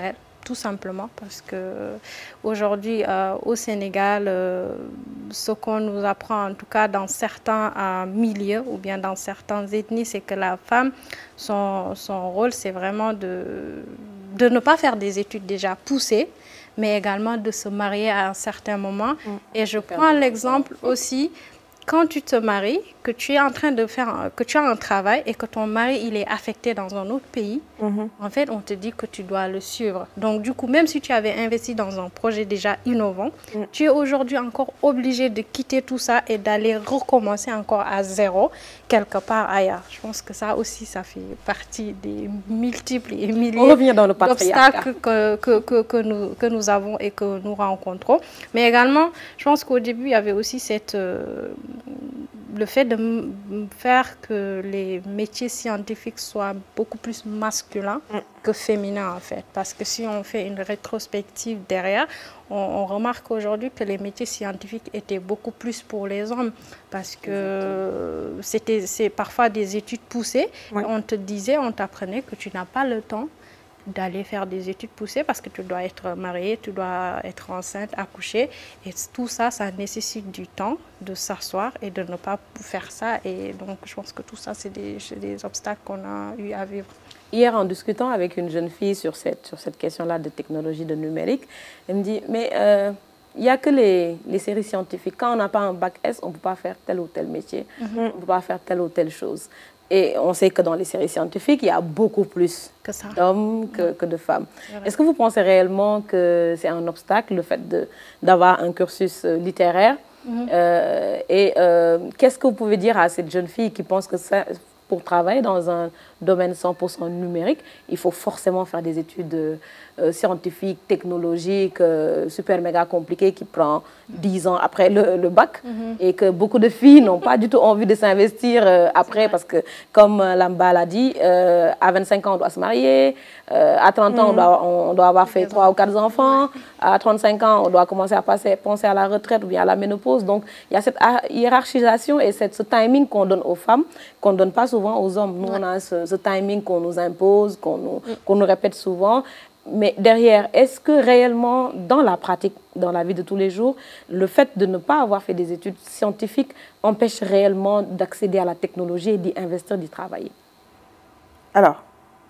tout simplement parce que aujourd'hui euh, au Sénégal, euh, ce qu'on nous apprend en tout cas dans certains euh, milieux ou bien dans certaines ethnies, c'est que la femme, son, son rôle c'est vraiment de, de ne pas faire des études déjà poussées, mais également de se marier à un certain moment. Mmh. Et je prends l'exemple aussi, quand tu te maries, que tu es en train de faire, que tu as un travail et que ton mari il est affecté dans un autre pays, mmh. en fait, on te dit que tu dois le suivre. Donc, du coup, même si tu avais investi dans un projet déjà innovant, mmh. tu es aujourd'hui encore obligé de quitter tout ça et d'aller recommencer encore à zéro quelque part ailleurs. Je pense que ça aussi, ça fait partie des multiples et milliers d'obstacles que, que, que, que, nous, que nous avons et que nous rencontrons. Mais également, je pense qu'au début, il y avait aussi cette... Euh, le fait de faire que les métiers scientifiques soient beaucoup plus masculins mm. que féminins en fait. Parce que si on fait une rétrospective derrière, on, on remarque aujourd'hui que les métiers scientifiques étaient beaucoup plus pour les hommes. Parce que c'était c'est parfois des études poussées. Ouais. On te disait, on t'apprenait que tu n'as pas le temps d'aller faire des études poussées parce que tu dois être mariée, tu dois être enceinte, accoucher. Et tout ça, ça nécessite du temps de s'asseoir et de ne pas faire ça. Et donc, je pense que tout ça, c'est des, des obstacles qu'on a eu à vivre. Hier, en discutant avec une jeune fille sur cette, sur cette question-là de technologie, de numérique, elle me dit, mais euh, il n'y a que les, les séries scientifiques. Quand on n'a pas un bac S, on ne peut pas faire tel ou tel métier. Mm-hmm. On ne peut pas faire telle ou telle chose. Et on sait que dans les séries scientifiques, il y a beaucoup plus d'hommes que, que de femmes. Est-ce que vous pensez réellement que c'est un obstacle, le fait d'avoir un cursus littéraire? Mm-hmm. euh, Et euh, qu'est-ce que vous pouvez dire à cette jeune fille qui pense que ça, pour travailler dans un domaine cent pour cent numérique, il faut forcément faire des études euh, scientifiques, technologiques, euh, super méga compliquées qui prend dix ans après le, le bac mm-hmm. et que beaucoup de filles n'ont pas du tout envie de s'investir euh, après parce que, comme euh, Lamba l'a dit, euh, à vingt-cinq ans, on doit se marier, euh, à trente ans, mm-hmm. on, doit, on doit avoir fait trois ou quatre enfants, à trente-cinq ans, on doit commencer à passer, penser à la retraite ou bien à la ménopause. Donc, il y a cette hiérarchisation et cette, ce timing qu'on donne aux femmes, qu'on ne donne pas souvent aux hommes. Nous, ouais. on a ce, ce timing qu'on nous impose, qu'on nous, qu'on nous répète souvent. Mais derrière, est-ce que réellement, dans la pratique, dans la vie de tous les jours, le fait de ne pas avoir fait des études scientifiques empêche réellement d'accéder à la technologie et d'y investir, d'y travailler? Alors,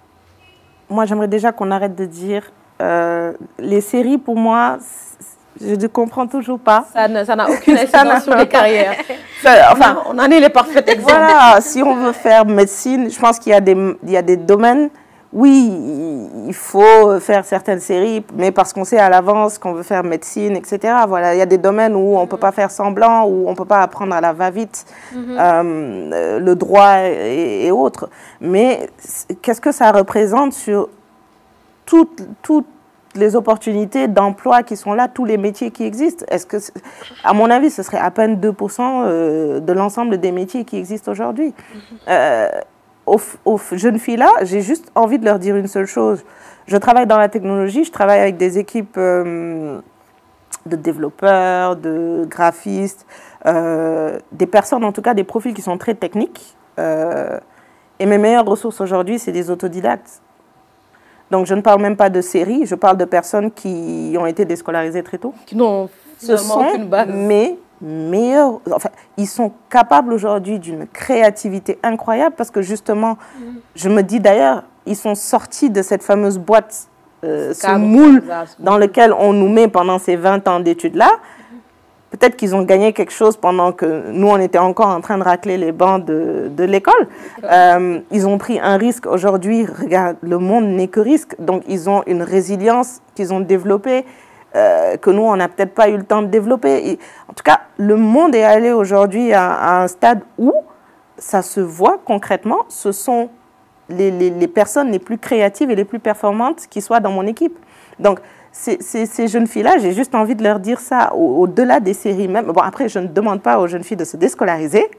moi, j'aimerais déjà qu'on arrête de dire euh, les séries, pour moi, je ne comprends toujours pas. Ça n'a aucune incidence sur les carrières. Ça, enfin, on en est les parfaits exemples. Voilà, si on veut faire médecine, je pense qu'il y a des, il y a des domaines, oui, il faut faire certaines séries, mais parce qu'on sait à l'avance qu'on veut faire médecine, et cetera. Voilà, il y a des domaines où on ne peut pas faire semblant, où on ne peut pas apprendre à la va-vite, mm-hmm. euh, le droit et, et autres. Mais qu'est-ce que ça représente sur toutes, toutes les opportunités d'emploi qui sont là, tous les métiers qui existent? Est-ce que, à mon avis, ce serait à peine deux pour cent de l'ensemble des métiers qui existent aujourd'hui. Mm-hmm. euh, aux, aux jeunes filles-là, j'ai juste envie de leur dire une seule chose. Je travaille dans la technologie, je travaille avec des équipes euh, de développeurs, de graphistes, euh, des personnes, en tout cas des profils qui sont très techniques. Euh, et mes meilleures ressources aujourd'hui, c'est des autodidactes. Donc, je ne parle même pas de séries, je parle de personnes qui ont été déscolarisées très tôt. Qui n'ont Ce sont mes meilleurs... Enfin, ils sont capables aujourd'hui d'une créativité incroyable parce que justement, mmh. je me dis d'ailleurs, ils sont sortis de cette fameuse boîte, euh, ce moule dans lequel on nous met pendant ces vingt ans d'études-là. Mmh. Peut-être qu'ils ont gagné quelque chose pendant que nous, on était encore en train de racler les bancs de, de l'école. Euh, ils ont pris un risque. Aujourd'hui, regarde, le monde n'est que risque. Donc, ils ont une résilience qu'ils ont développée, euh, que nous, on n'a peut-être pas eu le temps de développer. Et, en tout cas, le monde est allé aujourd'hui à, à un stade où ça se voit concrètement. Ce sont les, les, les personnes les plus créatives et les plus performantes qui soient dans mon équipe. Donc, Ces, ces, ces jeunes filles-là, j'ai juste envie de leur dire ça au-delà au des séries même. Bon, après, je ne demande pas aux jeunes filles de se déscolariser.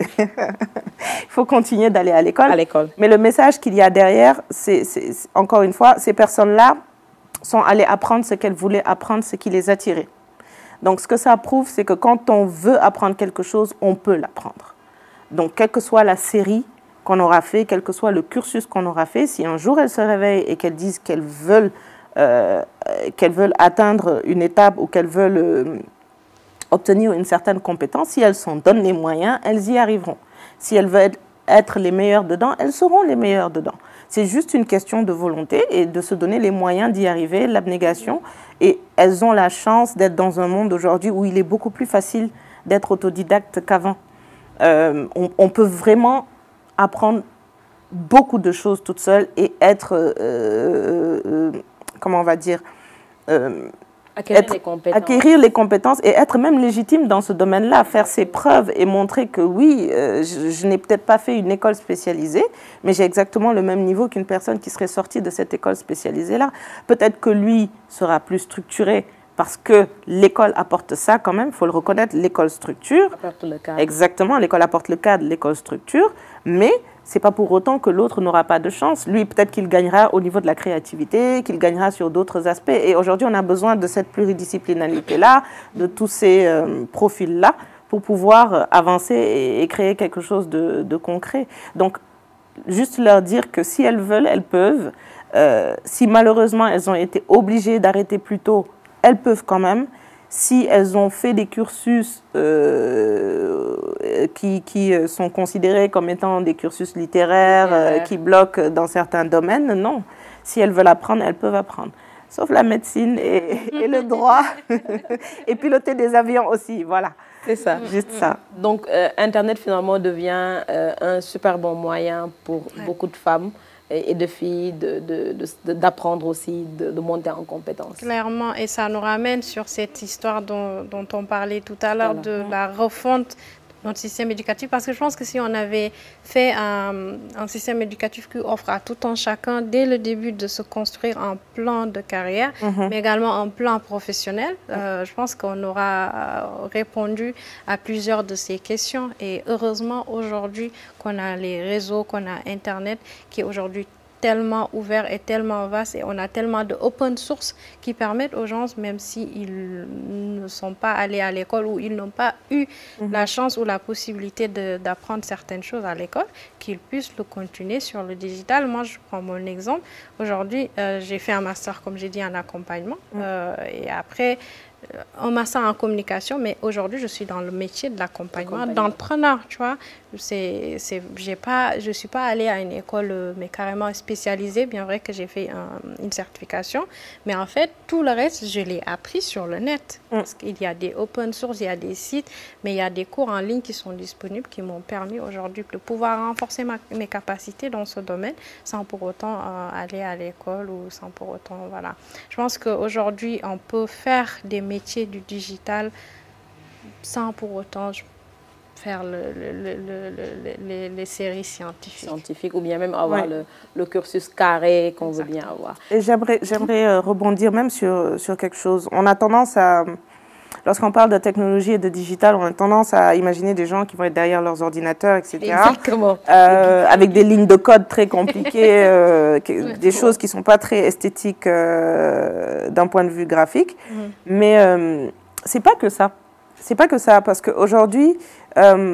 Il faut continuer d'aller à l'école. Mais le message qu'il y a derrière, c'est, encore une fois, ces personnes-là sont allées apprendre ce qu'elles voulaient apprendre, ce qui les attirait. Donc, ce que ça prouve, c'est que quand on veut apprendre quelque chose, on peut l'apprendre. Donc, quelle que soit la série qu'on aura fait, quel que soit le cursus qu'on aura fait, si un jour elles se réveillent et qu'elles disent qu'elles veulent... Euh, qu'elles veulent atteindre une étape ou qu'elles veulent euh, obtenir une certaine compétence, si elles s'en donnent les moyens, elles y arriveront. Si elles veulent être les meilleures dedans, elles seront les meilleures dedans. C'est juste une question de volonté et de se donner les moyens d'y arriver, l'abnégation. Et elles ont la chance d'être dans un monde aujourd'hui où il est beaucoup plus facile d'être autodidacte qu'avant. Euh, on, on peut vraiment apprendre beaucoup de choses toute seule et être, euh, euh, comment on va dire, euh, Acquérir, être, les compétences. acquérir les compétences et être même légitime dans ce domaine-là, faire ses preuves et montrer que oui, euh, je, je n'ai peut-être pas fait une école spécialisée, mais j'ai exactement le même niveau qu'une personne qui serait sortie de cette école spécialisée-là. Peut-être que lui sera plus structuré parce que l'école apporte ça quand même, il faut le reconnaître, l'école structure. Apporte le cadre. Exactement, l'école apporte le cadre, l'école structure, mais ce n'est pas pour autant que l'autre n'aura pas de chance. Lui, peut-être qu'il gagnera au niveau de la créativité, qu'il gagnera sur d'autres aspects. Et aujourd'hui, on a besoin de cette pluridisciplinarité-là, de tous ces euh, profils-là, pour pouvoir avancer et, et créer quelque chose de, de concret. Donc, juste leur dire que si elles veulent, elles peuvent. Euh, si malheureusement, elles ont été obligées d'arrêter plus tôt, elles peuvent quand même. Si elles ont fait des cursus euh, qui, qui sont considérés comme étant des cursus littéraires, euh, qui bloquent dans certains domaines, non. Si elles veulent apprendre, elles peuvent apprendre. Sauf la médecine et, et le droit. Et piloter des avions aussi, voilà. C'est ça. Juste ça. Donc, euh, Internet, finalement, devient euh, un super bon moyen pour ouais. beaucoup de femmes et de filles d'apprendre aussi, de, de monter en compétences. Clairement, et ça nous ramène sur cette histoire dont, dont on parlait tout à l'heure, de la refonte de notre système éducatif, parce que je pense que si on avait fait un, un système éducatif qui offre à tout un chacun, dès le début, de se construire un plan de carrière, mm-hmm. mais également un plan professionnel, euh, je pense qu'on aura répondu à plusieurs de ces questions. Et heureusement, aujourd'hui, qu'on a les réseaux, qu'on a Internet, qui est aujourd'hui tellement ouvert et tellement vaste, et on a tellement de open source qui permettent aux gens, même s'ils ne sont pas allés à l'école ou ils n'ont pas eu mm-hmm. la chance ou la possibilité d'apprendre certaines choses à l'école, qu'ils puissent le continuer sur le digital. Moi, je prends mon exemple. Aujourd'hui, euh, j'ai fait un master, comme j'ai dit, en accompagnement. Mm-hmm. euh, et après, un master en communication, mais aujourd'hui, je suis dans le métier de l'accompagnement, d'entrepreneur, tu vois. C'est, c'est, j'ai pas, je ne suis pas allée à une école, mais carrément spécialisée, bien vrai que j'ai fait un, une certification, mais en fait, tout le reste, je l'ai appris sur le net. Mm. Parce qu'il y a des open source, il y a des sites, mais il y a des cours en ligne qui sont disponibles, qui m'ont permis aujourd'hui de pouvoir renforcer ma, mes capacités dans ce domaine, sans pour autant euh, aller à l'école ou sans pour autant, voilà. Je pense qu'aujourd'hui, on peut faire des métiers du digital sans pour autant faire le, le, le, le, le, les séries scientifiques. Scientifiques, ou bien même avoir ouais. le, le cursus carré qu'on veut bien avoir. Et j'aimerais, j'aimerais rebondir même sur, sur quelque chose. On a tendance à, lorsqu'on parle de technologie et de digital, on a tendance à imaginer des gens qui vont être derrière leurs ordinateurs, et cetera. Exactement. Euh, avec des lignes de code très compliquées, euh, des choses qui ne sont pas très esthétiques euh, d'un point de vue graphique. Mm. Mais euh, ce n'est pas que ça. C'est pas que ça, parce qu'aujourd'hui, euh,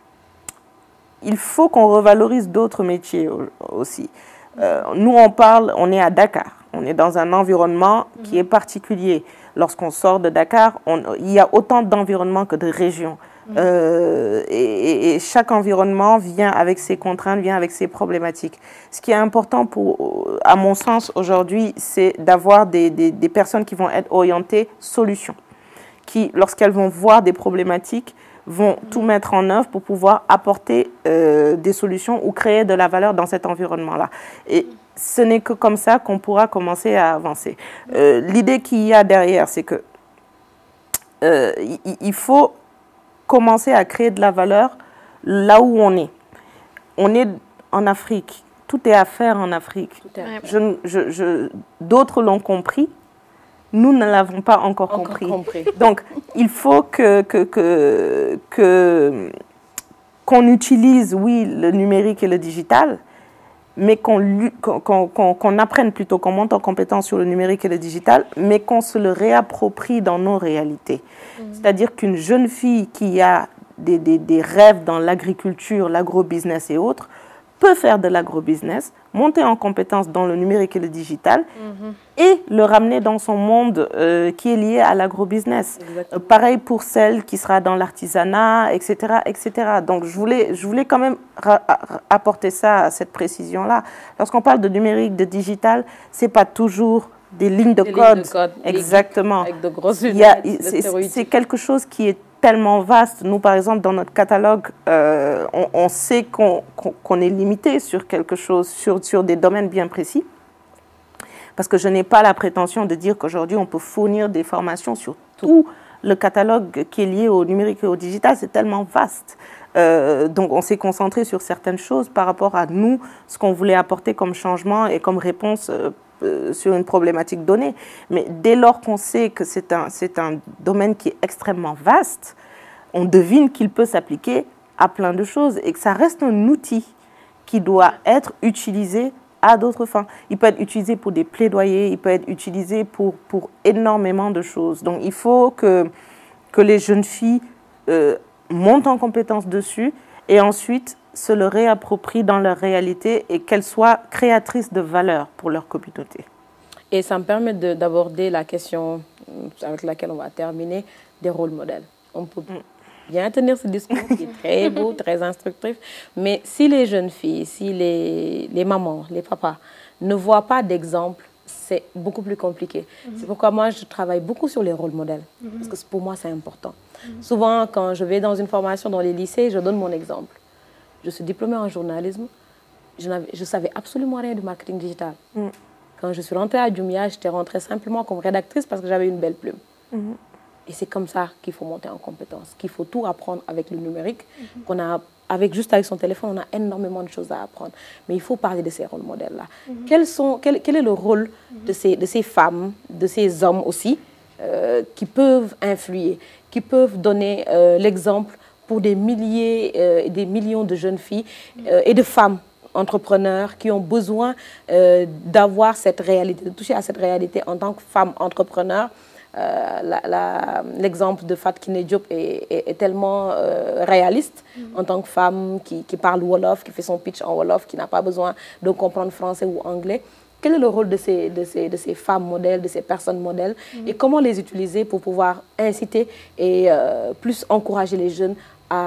il faut qu'on revalorise d'autres métiers aussi. Euh, nous, on parle, on est à Dakar. On est dans un environnement mm-hmm. qui est particulier. Lorsqu'on sort de Dakar, on, il y a autant d'environnements que de régions. Mm-hmm. euh, et, et chaque environnement vient avec ses contraintes, vient avec ses problématiques. Ce qui est important, pour, à mon sens, aujourd'hui, c'est d'avoir des, des, des personnes qui vont être orientées solutions, qui, lorsqu'elles vont voir des problématiques, vont mmh. tout mettre en œuvre pour pouvoir apporter euh, des solutions ou créer de la valeur dans cet environnement-là. Et ce n'est que comme ça qu'on pourra commencer à avancer. Euh, l'idée qu'il y a derrière, c'est que euh, il, il faut commencer à créer de la valeur là où on est. On est en Afrique. Tout est à faire en Afrique. Je, je, je, d'autres l'ont compris. Nous ne l'avons pas encore, encore compris. compris. Donc, il faut que, que, que, que, qu'on utilise, oui, le numérique et le digital, mais qu'on, qu'on, qu'on, qu'on apprenne plutôt, qu'on monte en compétence sur le numérique et le digital, mais qu'on se le réapproprie dans nos réalités. Mmh. C'est-à-dire qu'une jeune fille qui a des, des, des rêves dans l'agriculture, l'agrobusiness et autres, peut faire de l'agrobusiness, monter en compétence dans le numérique et le digital, mmh. et le ramener dans son monde euh, qui est lié à l'agrobusiness. Euh, pareil pour celle qui sera dans l'artisanat, et cetera, et cetera. Donc, je voulais, je voulais quand même apporter ça, cette précision-là. Lorsqu'on parle de numérique, de digital, c'est pas toujours des lignes de des code. Lignes de code. Exactement. Avec de grosses lunettes, c'est quelque chose qui est tellement vaste. Nous, par exemple, dans notre catalogue, euh, on, on sait qu'on qu'on, qu'on est limité sur quelque chose, sur, sur des domaines bien précis. Parce que je n'ai pas la prétention de dire qu'aujourd'hui, on peut fournir des formations sur tout le catalogue qui est lié au numérique et au digital. C'est tellement vaste. Euh, donc, on s'est concentré sur certaines choses par rapport à nous, ce qu'on voulait apporter comme changement et comme réponse euh, euh, sur une problématique donnée. Mais dès lors qu'on sait que c'est un, c'est un domaine qui est extrêmement vaste, on devine qu'il peut s'appliquer à plein de choses et que ça reste un outil qui doit être utilisé à d'autres fins. Il peut être utilisé pour des plaidoyers, il peut être utilisé pour, pour énormément de choses. Donc, il faut que, que les jeunes filles euh, montent en compétence dessus et ensuite se le réapproprient dans leur réalité et qu'elles soient créatrices de valeur pour leur communauté. Et ça me permet d'aborder la question avec laquelle on va terminer, des rôles modèles. On peut bien tenir ce discours qui est très beau, très instructif, mais si les jeunes filles, si les, les mamans, les papas ne voient pas d'exemple, c'est beaucoup plus compliqué. Mm-hmm. C'est pourquoi moi, je travaille beaucoup sur les rôles modèles, mm-hmm. parce que pour moi, c'est important. Mm-hmm. Souvent, quand je vais dans une formation dans les lycées, je donne mon exemple. Je suis diplômée en journalisme, je ne savais absolument rien du marketing digital. Mm. Quand je suis rentrée à Jumia, j'étais rentrée simplement comme rédactrice parce que j'avais une belle plume. Mm-hmm. Et c'est comme ça qu'il faut monter en compétence, qu'il faut tout apprendre avec le numérique, mm-hmm. qu'on a, avec, juste avec son téléphone, on a énormément de choses à apprendre. Mais il faut parler de ces rôles modèles-là. Mm-hmm. Quels sont, quel, quel est le rôle mm-hmm. de, ces, de ces femmes, de ces hommes aussi, euh, qui peuvent influer, qui peuvent donner euh, l'exemple pour des milliers et euh, des millions de jeunes filles euh, et de femmes entrepreneurs qui ont besoin euh, d'avoir cette réalité, de toucher à cette réalité en tant que femme entrepreneur. Euh, L'exemple de Fatou Kiné Diop est, est, est tellement euh, réaliste mm-hmm. en tant que femme qui, qui parle Wolof, qui fait son pitch en Wolof, qui n'a pas besoin de comprendre français ou anglais. Quel est le rôle de ces, de ces, de ces femmes modèles, de ces personnes modèles mm-hmm. et comment les utiliser pour pouvoir inciter et euh, plus encourager les jeunes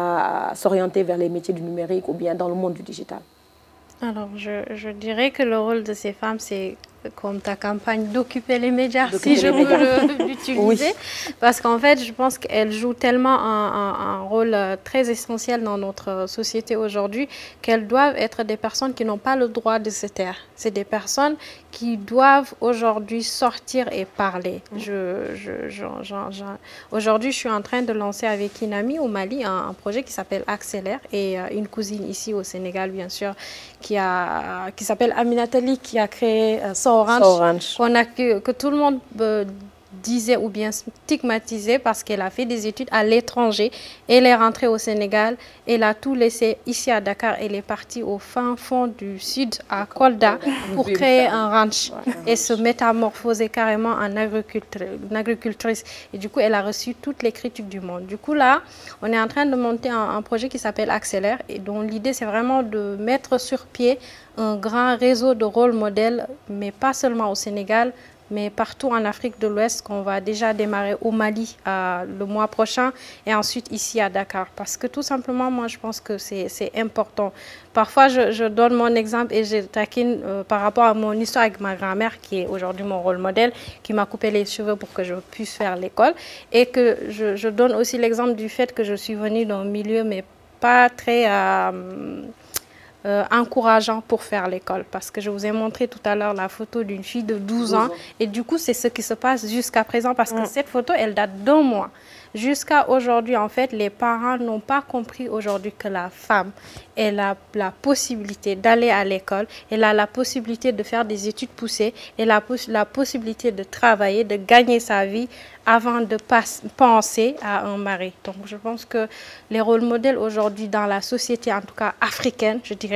à s'orienter vers les métiers du numérique ou bien dans le monde du digital? Alors, je, je dirais que le rôle de ces femmes, c'est comme ta campagne d'occuper les médias, si je peux l'utiliser. Oui. Parce qu'en fait, je pense qu'elles jouent tellement un, un, un rôle très essentiel dans notre société aujourd'hui qu'elles doivent être des personnes qui n'ont pas le droit de se taire. C'est des personnes qui doivent aujourd'hui sortir et parler. Mmh. Je, je, je, je, je, aujourd'hui, je suis en train de lancer avec une amie au Mali un, un projet qui s'appelle Accélère et euh, une cousine ici au Sénégal, bien sûr, qui, a, qui s'appelle Aminatali, qui a créé euh, Orange, Orange. On a que, que tout le monde euh, disait ou bien stigmatisait parce qu'elle a fait des études à l'étranger. Elle est rentrée au Sénégal, elle a tout laissé ici à Dakar. Elle est partie au fin fond du sud, à Kolda, pour créer un ranch et se métamorphoser carrément en agricultrice. Et du coup, elle a reçu toutes les critiques du monde. Du coup, là, on est en train de monter un, un projet qui s'appelle Accélère et dont l'idée, c'est vraiment de mettre sur pied un grand réseau de rôles modèles, mais pas seulement au Sénégal, mais partout en Afrique de l'Ouest, qu'on va déjà démarrer au Mali euh, le mois prochain et ensuite ici à Dakar. Parce que tout simplement, moi, je pense que c'est important. Parfois, je, je donne mon exemple et je taquine euh, par rapport à mon histoire avec ma grand-mère, qui est aujourd'hui mon rôle modèle, qui m'a coupé les cheveux pour que je puisse faire l'école. Et que je, je donne aussi l'exemple du fait que je suis venue dans un milieu, mais pas très... Euh, Euh, encourageant pour faire l'école, parce que je vous ai montré tout à l'heure la photo d'une fille de douze ans et du coup c'est ce qui se passe jusqu'à présent parce que mmh. cette photo elle date d'un mois. Jusqu'à aujourd'hui, en fait, les parents n'ont pas compris aujourd'hui que la femme, elle a la possibilité d'aller à l'école, elle a la possibilité de faire des études poussées, elle a la possibilité de travailler, de gagner sa vie avant de penser à un mari. Donc, je pense que les rôles modèles aujourd'hui dans la société, en tout cas africaine, je dirais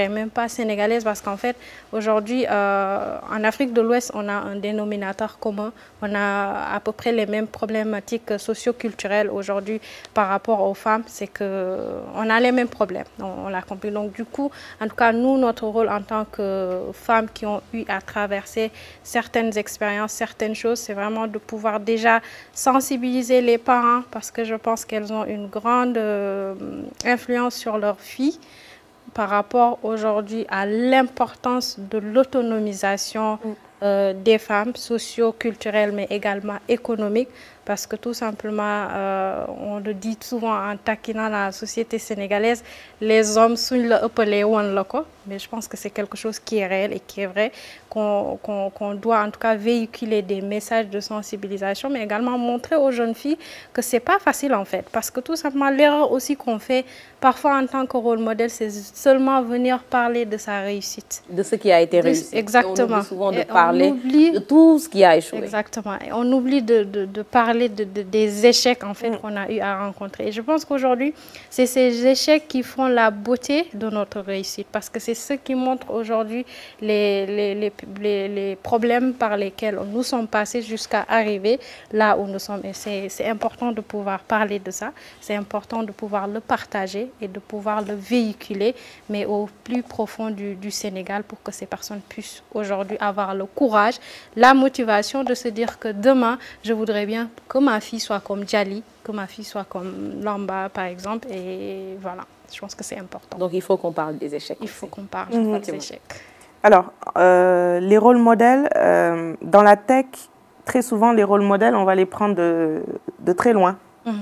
dirais même pas sénégalaise, parce qu'en fait, aujourd'hui, euh, en Afrique de l'Ouest, on a un dénominateur commun. On a à peu près les mêmes problématiques socio-culturelles aujourd'hui par rapport aux femmes. C'est qu'on a les mêmes problèmes, on, on l'a compris. Donc du coup, en tout cas, nous, notre rôle en tant que femmes qui ont eu à traverser certaines expériences, certaines choses, c'est vraiment de pouvoir déjà sensibiliser les parents, parce que je pense qu'elles ont une grande euh, influence sur leurs filles par rapport aujourd'hui à l'importance de l'autonomisation mm. euh, des femmes, socio-culturelles, mais également économiques, parce que tout simplement, euh, on le dit souvent en taquinant la société sénégalaise, les hommes sont les locaux, mais je pense que c'est quelque chose qui est réel et qui est vrai, qu'on qu'on, qu'on doit en tout cas véhiculer des messages de sensibilisation, mais également montrer aux jeunes filles que c'est pas facile en fait, parce que tout simplement, l'erreur aussi qu'on fait parfois en tant que rôle modèle, c'est seulement venir parler de sa réussite. De ce qui a été réussi. Exactement. Et on oublie souvent de et parler oublie, de tout ce qui a échoué. Exactement. Et on oublie de, de, de parler de, de, des échecs en fait mm. qu'on a eu à rencontrer. Et je pense qu'aujourd'hui, c'est ces échecs qui font la beauté de notre réussite, parce que c'est ce qui montre aujourd'hui les, les, les, les, les problèmes par lesquels nous sommes passés jusqu'à arriver là où nous sommes. Et c'est important de pouvoir parler de ça, c'est important de pouvoir le partager et de pouvoir le véhiculer, mais au plus profond du, du Sénégal, pour que ces personnes puissent aujourd'hui avoir le courage, la motivation de se dire que demain, je voudrais bien que ma fille soit comme Djali, que ma fille soit comme Lamba, par exemple, et voilà, je pense que c'est important. Donc il faut qu'on parle des échecs. Il faut qu'on parle mmh. des échecs. Alors, euh, les rôles modèles, euh, dans la tech, très souvent, les rôles modèles, on va les prendre de, de très loin. Mmh.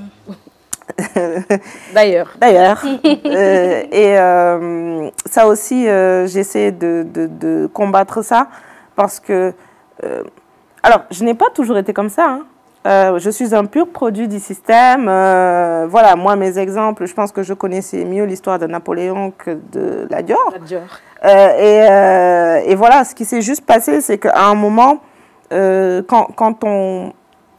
D'ailleurs. D'ailleurs. euh, et euh, ça aussi, euh, j'essaie de, de, de combattre ça, parce que... Euh, alors, je n'ai pas toujours été comme ça. Hein. Euh, je suis un pur produit du système. Euh, voilà, moi, mes exemples, je pense que je connaissais mieux l'histoire de Napoléon que de la Dior. La Dior. Euh, et, euh, et voilà, ce qui s'est juste passé, c'est qu'à un moment, euh, quand, quand on...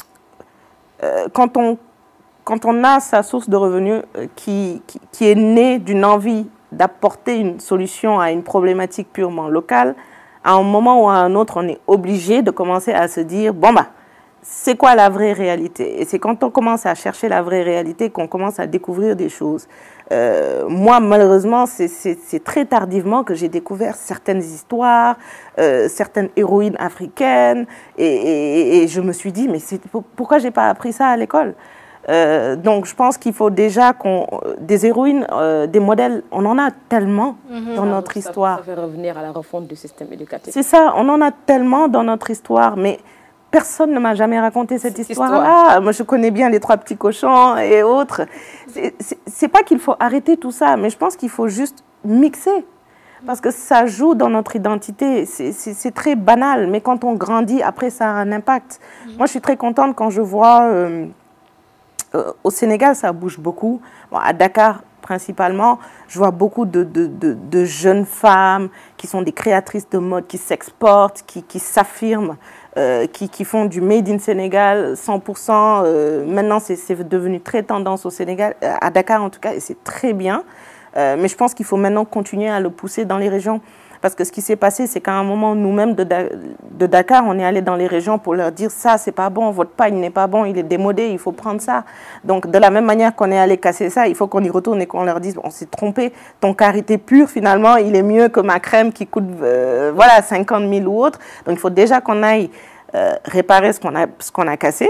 Euh, quand on Quand on a sa source de revenus qui, qui, qui est née d'une envie d'apporter une solution à une problématique purement locale, à un moment ou à un autre, on est obligé de commencer à se dire, bon, bah, c'est quoi la vraie réalité? Et c'est quand on commence à chercher la vraie réalité qu'on commence à découvrir des choses. Euh, moi, malheureusement, c'est très tardivement que j'ai découvert certaines histoires, euh, certaines héroïnes africaines, et, et, et je me suis dit, mais pourquoi j'ai pas appris ça à l'école? Euh, donc, je pense qu'il faut déjà qu'on... Des héroïnes, euh, des modèles, on en a tellement mmh. dans notre ça, histoire. Ça fait revenir à la refonte du système éducatif. C'est ça, on en a tellement dans notre histoire, mais personne ne m'a jamais raconté cette, cette histoire-là. Histoire. Moi, je connais bien les trois petits cochons et autres. C'est pas qu'il faut arrêter tout ça, mais je pense qu'il faut juste mixer. Parce que ça joue dans notre identité. C'est très banal, mais quand on grandit, après, ça a un impact. Mmh. Moi, je suis très contente quand je vois... Euh, Euh, au Sénégal, ça bouge beaucoup. Bon, à Dakar, principalement, je vois beaucoup de, de, de, de jeunes femmes qui sont des créatrices de mode, qui s'exportent, qui, qui s'affirment, euh, qui, qui font du Made in Sénégal cent pour cent. Euh, maintenant, c'est devenu très tendance au Sénégal, à Dakar en tout cas, et c'est très bien. Euh, mais je pense qu'il faut maintenant continuer à le pousser dans les régions. Parce que ce qui s'est passé, c'est qu'à un moment, nous-mêmes de, de Dakar, on est allé dans les régions pour leur dire ça, c'est pas bon, votre pain n'est pas bon, il est démodé, il faut prendre ça. Donc, de la même manière qu'on est allé casser ça, il faut qu'on y retourne et qu'on leur dise, on s'est trompé, ton karité pur, finalement, il est mieux que ma crème qui coûte euh, voilà, cinquante mille ou autre. Donc, il faut déjà qu'on aille euh, réparer ce qu'on a, ce qu'on a cassé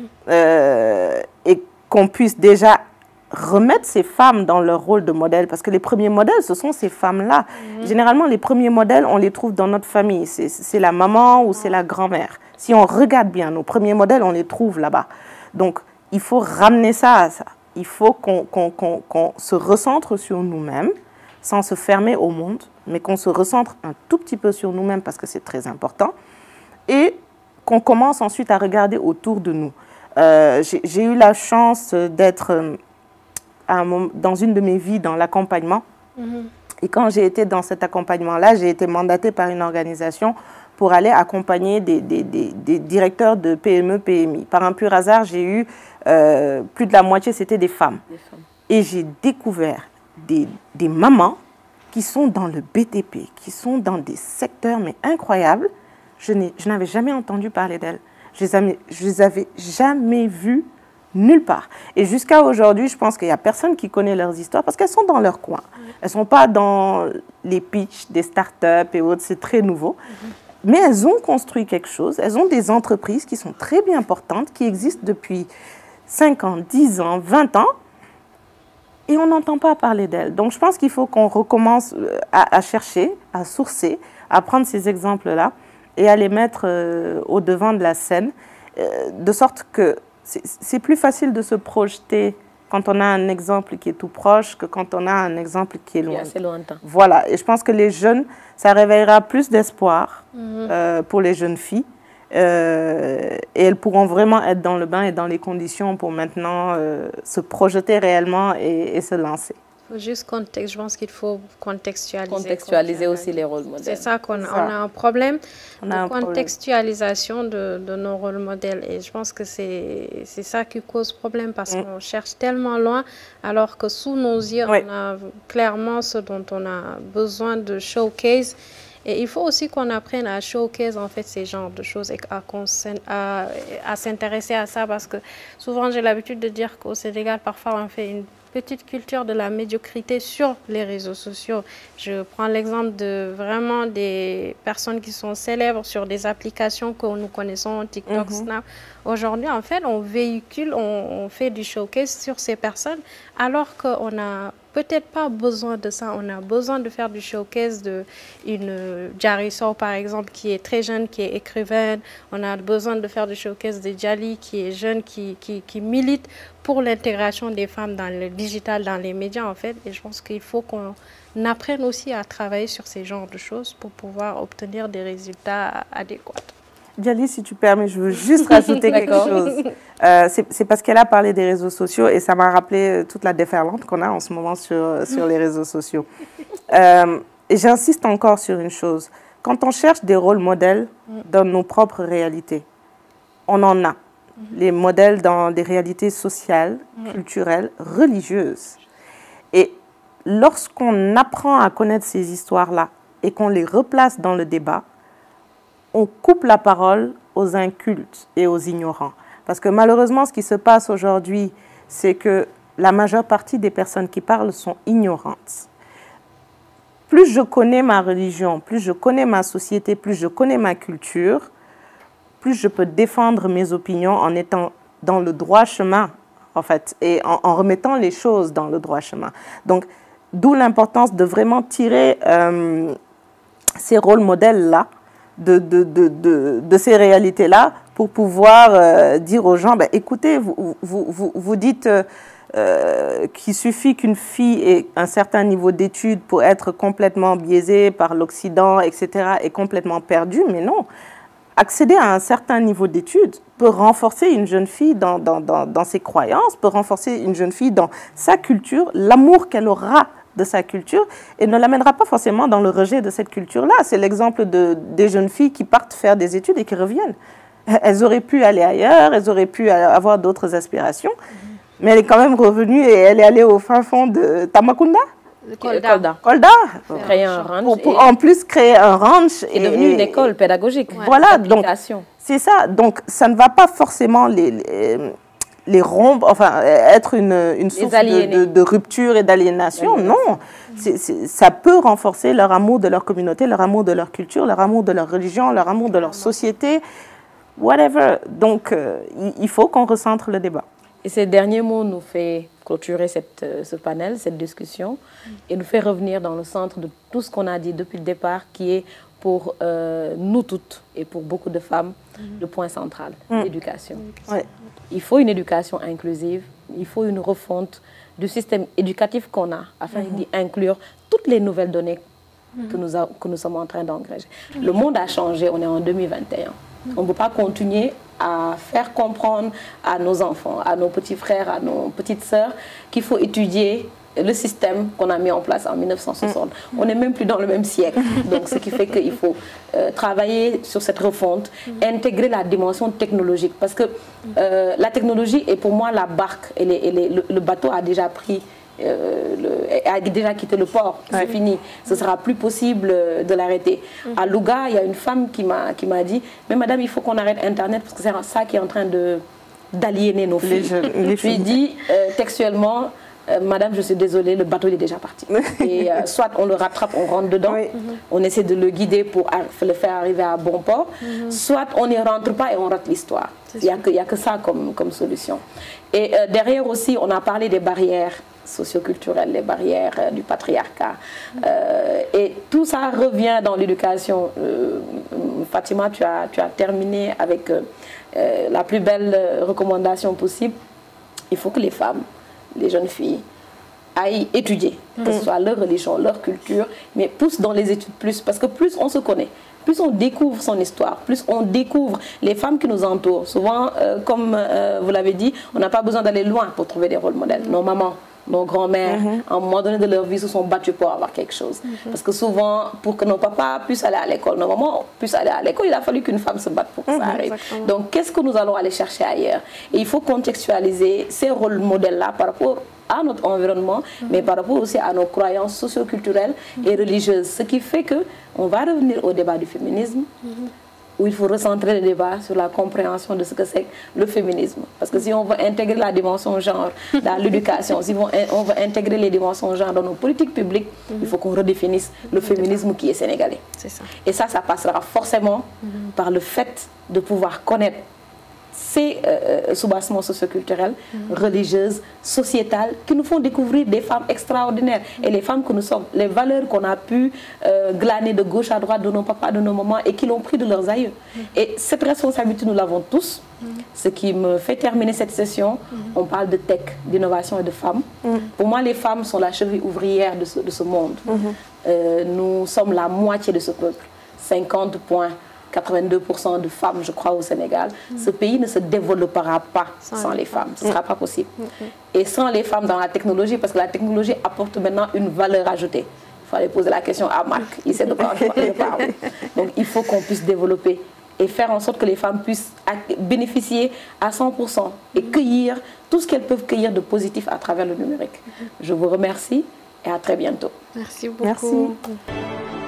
euh, et qu'on puisse déjà remettre ces femmes dans leur rôle de modèle, parce que les premiers modèles, ce sont ces femmes-là. Mmh. Généralement, les premiers modèles, on les trouve dans notre famille. C'est la maman ou c'est la grand-mère. Si on regarde bien, nos premiers modèles, on les trouve là-bas. Donc, il faut ramener ça à ça. Il faut qu'on qu'on, qu'on, qu'on se recentre sur nous-mêmes, sans se fermer au monde, mais qu'on se recentre un tout petit peu sur nous-mêmes, parce que c'est très important, et qu'on commence ensuite à regarder autour de nous. Euh, j'ai eu la chance d'être... dans une de mes vies, dans l'accompagnement. Mm-hmm. Et quand j'ai été dans cet accompagnement-là, j'ai été mandatée par une organisation pour aller accompagner des, des, des, des directeurs de P M E, P M I. Par un pur hasard, j'ai eu euh, plus de la moitié, c'était des femmes. Des femmes. Et j'ai découvert des, des mamans qui sont dans le B T P, qui sont dans des secteurs mais incroyables, je n'avais jamais entendu parler d'elles. Je les avais, je les avais jamais vues nulle part. Et jusqu'à aujourd'hui, je pense qu'il n'y a personne qui connaît leurs histoires parce qu'elles sont dans leur coin. Elles ne sont pas dans les pitchs des startups et autres, c'est très nouveau. Mm-hmm. Mais elles ont construit quelque chose, elles ont des entreprises qui sont très bien portantes, qui existent depuis cinq ans, dix ans, vingt ans, et on n'entend pas parler d'elles. Donc je pense qu'il faut qu'on recommence à, à chercher, à sourcer, à prendre ces exemples-là et à les mettre euh, au devant de la scène, euh, de sorte que c'est plus facile de se projeter quand on a un exemple qui est tout proche que quand on a un exemple qui est loin. C'est lointain. Voilà, et je pense que les jeunes, ça réveillera plus d'espoir mmh. euh, pour les jeunes filles. Euh, et elles pourront vraiment être dans le bain et dans les conditions pour maintenant euh, se projeter réellement et, et se lancer. Il faut juste contexte, je pense qu'il faut contextualiser. Contextualiser aussi les rôles modèles. C'est ça qu'on a, on a un problème on a de un contextualisation de, de nos rôles modèles. Et je pense que c'est ça qui cause problème parce mm. qu'on cherche tellement loin alors que sous nos yeux, oui. on a clairement ce dont on a besoin de showcase. Et il faut aussi qu'on apprenne à showcase en fait ces genres de choses et à, à, à s'intéresser à ça parce que souvent j'ai l'habitude de dire qu'au Sénégal, parfois on fait une petite culture de la médiocrité sur les réseaux sociaux. Je prends l'exemple de vraiment des personnes qui sont célèbres sur des applications que nous connaissons, TikTok, mm-hmm. Snap. Aujourd'hui, en fait, on véhicule, on, on fait du showcase sur ces personnes alors qu'on n'a peut-être pas besoin de ça. On a besoin de faire du showcase de une Jari Sow, par exemple, qui est très jeune, qui est écrivaine. On a besoin de faire du showcase de Djali, qui est jeune, qui, qui, qui milite pour l'intégration des femmes dans le digital, dans les médias, en fait. Et je pense qu'il faut qu'on apprenne aussi à travailler sur ces genres de choses pour pouvoir obtenir des résultats adéquats. Djali, si tu permets, je veux juste rajouter quelque chose. Euh, c'est parce qu'elle a parlé des réseaux sociaux et ça m'a rappelé toute la déferlante qu'on a en ce moment sur, sur les réseaux sociaux. Euh, et j'insiste encore sur une chose. Quand on cherche des rôles modèles dans nos propres réalités, on en a. Les modèles dans des réalités sociales, culturelles, religieuses. Et lorsqu'on apprend à connaître ces histoires-là et qu'on les replace dans le débat, on coupe la parole aux incultes et aux ignorants. Parce que malheureusement, ce qui se passe aujourd'hui, c'est que la majeure partie des personnes qui parlent sont ignorantes. Plus je connais ma religion, plus je connais ma société, plus je connais ma culture, plus je peux défendre mes opinions en étant dans le droit chemin, en fait, et en, en remettant les choses dans le droit chemin. Donc, d'où l'importance de vraiment tirer euh, ces rôles modèles-là, De, de, de, de, de ces réalités-là pour pouvoir euh, dire aux gens, ben, écoutez, vous, vous, vous, vous dites euh, euh, qu'il suffit qu'une fille ait un certain niveau d'études pour être complètement biaisée par l'Occident, et cetera, et complètement perdue, mais non. Accéder à un certain niveau d'études peut renforcer une jeune fille dans, dans, dans, dans ses croyances, peut renforcer une jeune fille dans sa culture, l'amour qu'elle aura de sa culture et ne l'amènera pas forcément dans le rejet de cette culture-là. C'est l'exemple de, des jeunes filles qui partent faire des études et qui reviennent. Elles auraient pu aller ailleurs, elles auraient pu avoir d'autres aspirations, mm-hmm. mais elle est quand même revenue et elle est allée au fin fond de Tambacounda. Kolda. Kolda. Kolda. Pour créer un ranch. Pour, pour en plus créer un ranch. C'est devenu une école pédagogique. Ouais. Voilà, donc c'est ça. Donc ça ne va pas forcément les... les les rompre, enfin, être une, une source de, de, de rupture et d'aliénation, oui, non. C'est, c'est, ça peut renforcer leur amour de leur communauté, leur amour de leur culture, leur amour de leur religion, leur amour de leur société, whatever. Donc, euh, il faut qu'on recentre le débat. Et ces derniers mots nous fait clôturer cette, ce panel, cette discussion, et nous fait revenir dans le centre de tout ce qu'on a dit depuis le départ, qui est pour euh, nous toutes et pour beaucoup de femmes, mm-hmm. le point central, mm. l'éducation. Ouais. Il faut une éducation inclusive, il faut une refonte du système éducatif qu'on a, afin mm-hmm. d'y inclure toutes les nouvelles données mm-hmm. que, nous a, que nous sommes en train d'engranger. Mm-hmm. Le monde a changé, on est en deux mille vingt et un. Mm-hmm. On ne peut pas continuer à faire comprendre à nos enfants, à nos petits frères, à nos petites sœurs, qu'il faut étudier le système qu'on a mis en place en mille neuf cent soixante. On n'est même plus dans le même siècle. Donc, ce qui fait qu'il faut euh, travailler sur cette refonte, intégrer la dimension technologique. Parce que euh, la technologie est pour moi la barque. Et les, et les, le, le bateau a déjà pris euh, le, a déjà quitté le port, c'est fini. Ce sera plus possible de l'arrêter. Mm-hmm. À Louga, il y a une femme qui m'a qui m'a dit, mais madame, il faut qu'on arrête Internet parce que c'est ça qui est en train de d'aliéner nos filles. Les jeunes, les filles. Je lui dis euh, textuellement, Euh, Madame, je suis désolée, le bateau il est déjà parti. Et euh, soit on le rattrape, on rentre dedans, oui. mm-hmm. on essaie de le guider pour le faire arriver à bon port, mm-hmm. soit on n'y rentre pas et on rate l'histoire. Il n'y a, a que ça comme, comme solution. Et euh, derrière aussi, on a parlé des barrières socioculturelles, les barrières euh, du patriarcat. Mm-hmm. euh, et tout ça revient dans l'éducation. Euh, Fatima, tu as, tu as terminé avec euh, euh, la plus belle recommandation possible. Il faut que les femmes, les jeunes filles aillent étudier, que mmh. ce soit leur religion, leur culture, mais poussent dans les études plus, parce que plus on se connaît, plus on découvre son histoire, plus on découvre les femmes qui nous entourent. Souvent, euh, comme euh, vous l'avez dit, on n'a pas besoin d'aller loin pour trouver des rôles modèles. Nos mamans, nos grands-mères, mmh. à un moment donné de leur vie, se sont battues pour avoir quelque chose. Mmh. Parce que souvent, pour que nos papas puissent aller à l'école, nos mamans puissent aller à l'école, il a fallu qu'une femme se batte pour que mmh. ça arrive. Exactement. Donc, qu'est-ce que nous allons aller chercher ailleurs? Et il faut contextualiser ces rôles modèles-là par rapport à notre environnement, mmh. mais par rapport aussi à nos croyances socio-culturelles mmh. et religieuses. Ce qui fait qu'on va revenir au débat du féminisme, mmh. où il faut recentrer le débat sur la compréhension de ce que c'est le féminisme. Parce que si on veut intégrer la dimension genre dans l'éducation, si on veut intégrer les dimensions genre dans nos politiques publiques, mmh. il faut qu'on redéfinisse le féminisme qui est sénégalais. C'est ça. Et ça, ça passera forcément mmh. par le fait de pouvoir connaître ces euh, soubassements socioculturels, mmh. religieuses, sociétales, qui nous font découvrir des femmes extraordinaires. Mmh. Et les femmes que nous sommes, les valeurs qu'on a pu euh, glaner de gauche à droite de nos papas, de nos mamans, et qui l'ont pris de leurs aïeux. Mmh. Et cette responsabilité, nous l'avons tous. Mmh. Ce qui me fait terminer cette session, mmh. on parle de tech, d'innovation et de femmes. Mmh. Pour moi, les femmes sont la cheville ouvrière de ce, de ce monde. Mmh. Euh, nous sommes la moitié de ce peuple. cinquante points. quatre-vingt-deux pour cent de femmes, je crois, au Sénégal. Mmh. Ce pays ne se développera pas sans, sans les femmes. Ce ne mmh. sera pas possible. Mmh. Et sans les femmes dans la technologie, parce que la technologie apporte maintenant une valeur ajoutée. Il faut aller poser la question à Marc. Il sait de quoi je parle. Donc, il faut qu'on puisse développer et faire en sorte que les femmes puissent bénéficier à cent pour cent et cueillir tout ce qu'elles peuvent cueillir de positif à travers le numérique. Mmh. Je vous remercie et à très bientôt. Merci beaucoup. Merci.